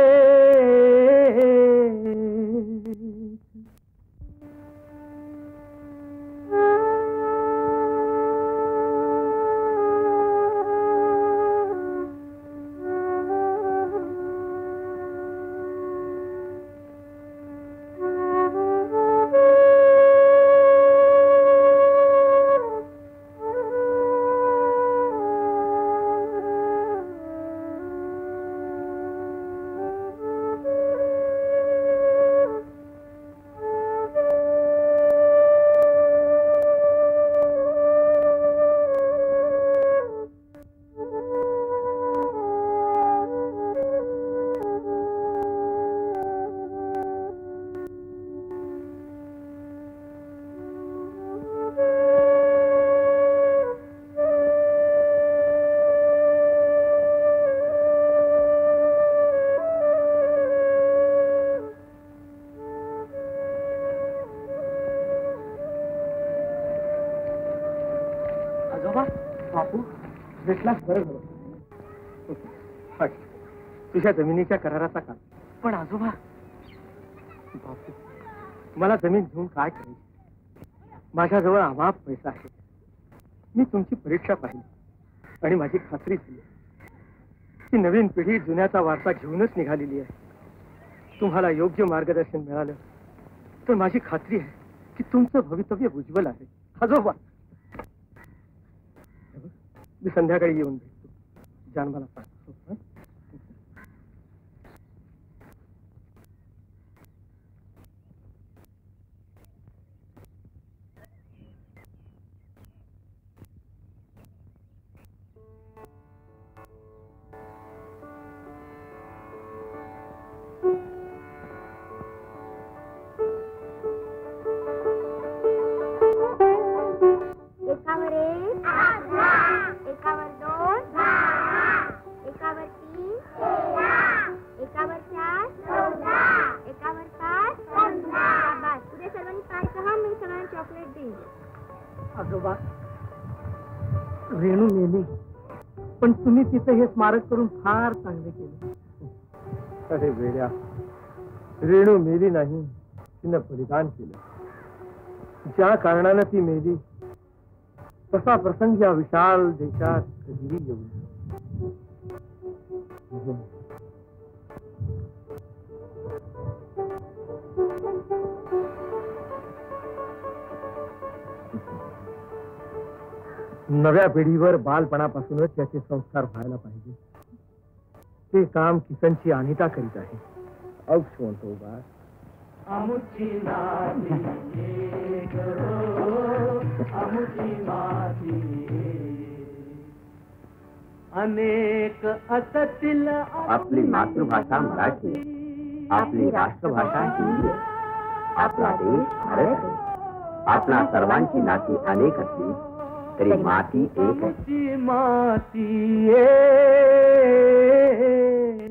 बापू भेटलास बरं झालं तुझ्या जमिनीच्या कराराचा काळ पण आजोबा बापू मला जमीन घेऊन काय करायची माझ्याजवळ अमाप पैसा आहे मी तुमची परीक्षा पाहिली आणि माझी खात्री झाली की नवीन पिढी जुन्याचा वारसा घेऊनच निघालेली आहे तुम्हाला योग्य मार्गदर्शन मिळालं तर माझी खात्री आहे की तुमचं भवितव्य उज्ज्वल आहे आजोबा मी संध्याकाळी येऊन भेटतो जान मला सांगतो एकावर एक एकावर दोन एकावर तीन एकावर चार एकावर पाच बस उद्या सर्वांनी पाय सहा मी सगळ्यांना चॉकलेट देईन आजोबा रेणू मेली पण तुम्ही तिचं हे स्मारक करून फार चांगले केले अरे वेड्या रेणू मेली नाही तिनं बलिदान केलं ज्या कारणानं ती मेली तसा प्रसंग या विशाल देशात कधीही येऊ नये नव्या पिढीवर बालपणापासूनच त्याचे संस्कार व्हायला पाहिजे. ते काम किसनची अनिता करीत आहे. औष म्हणतो बा अनेक असतील आपली मातृभाषा मराठी, आपली राष्ट्रभाषा हिंदी, आपला देश भारत आहे. आपणा सर्वांची नाती अनेक असली तरी माती एक आहे. माती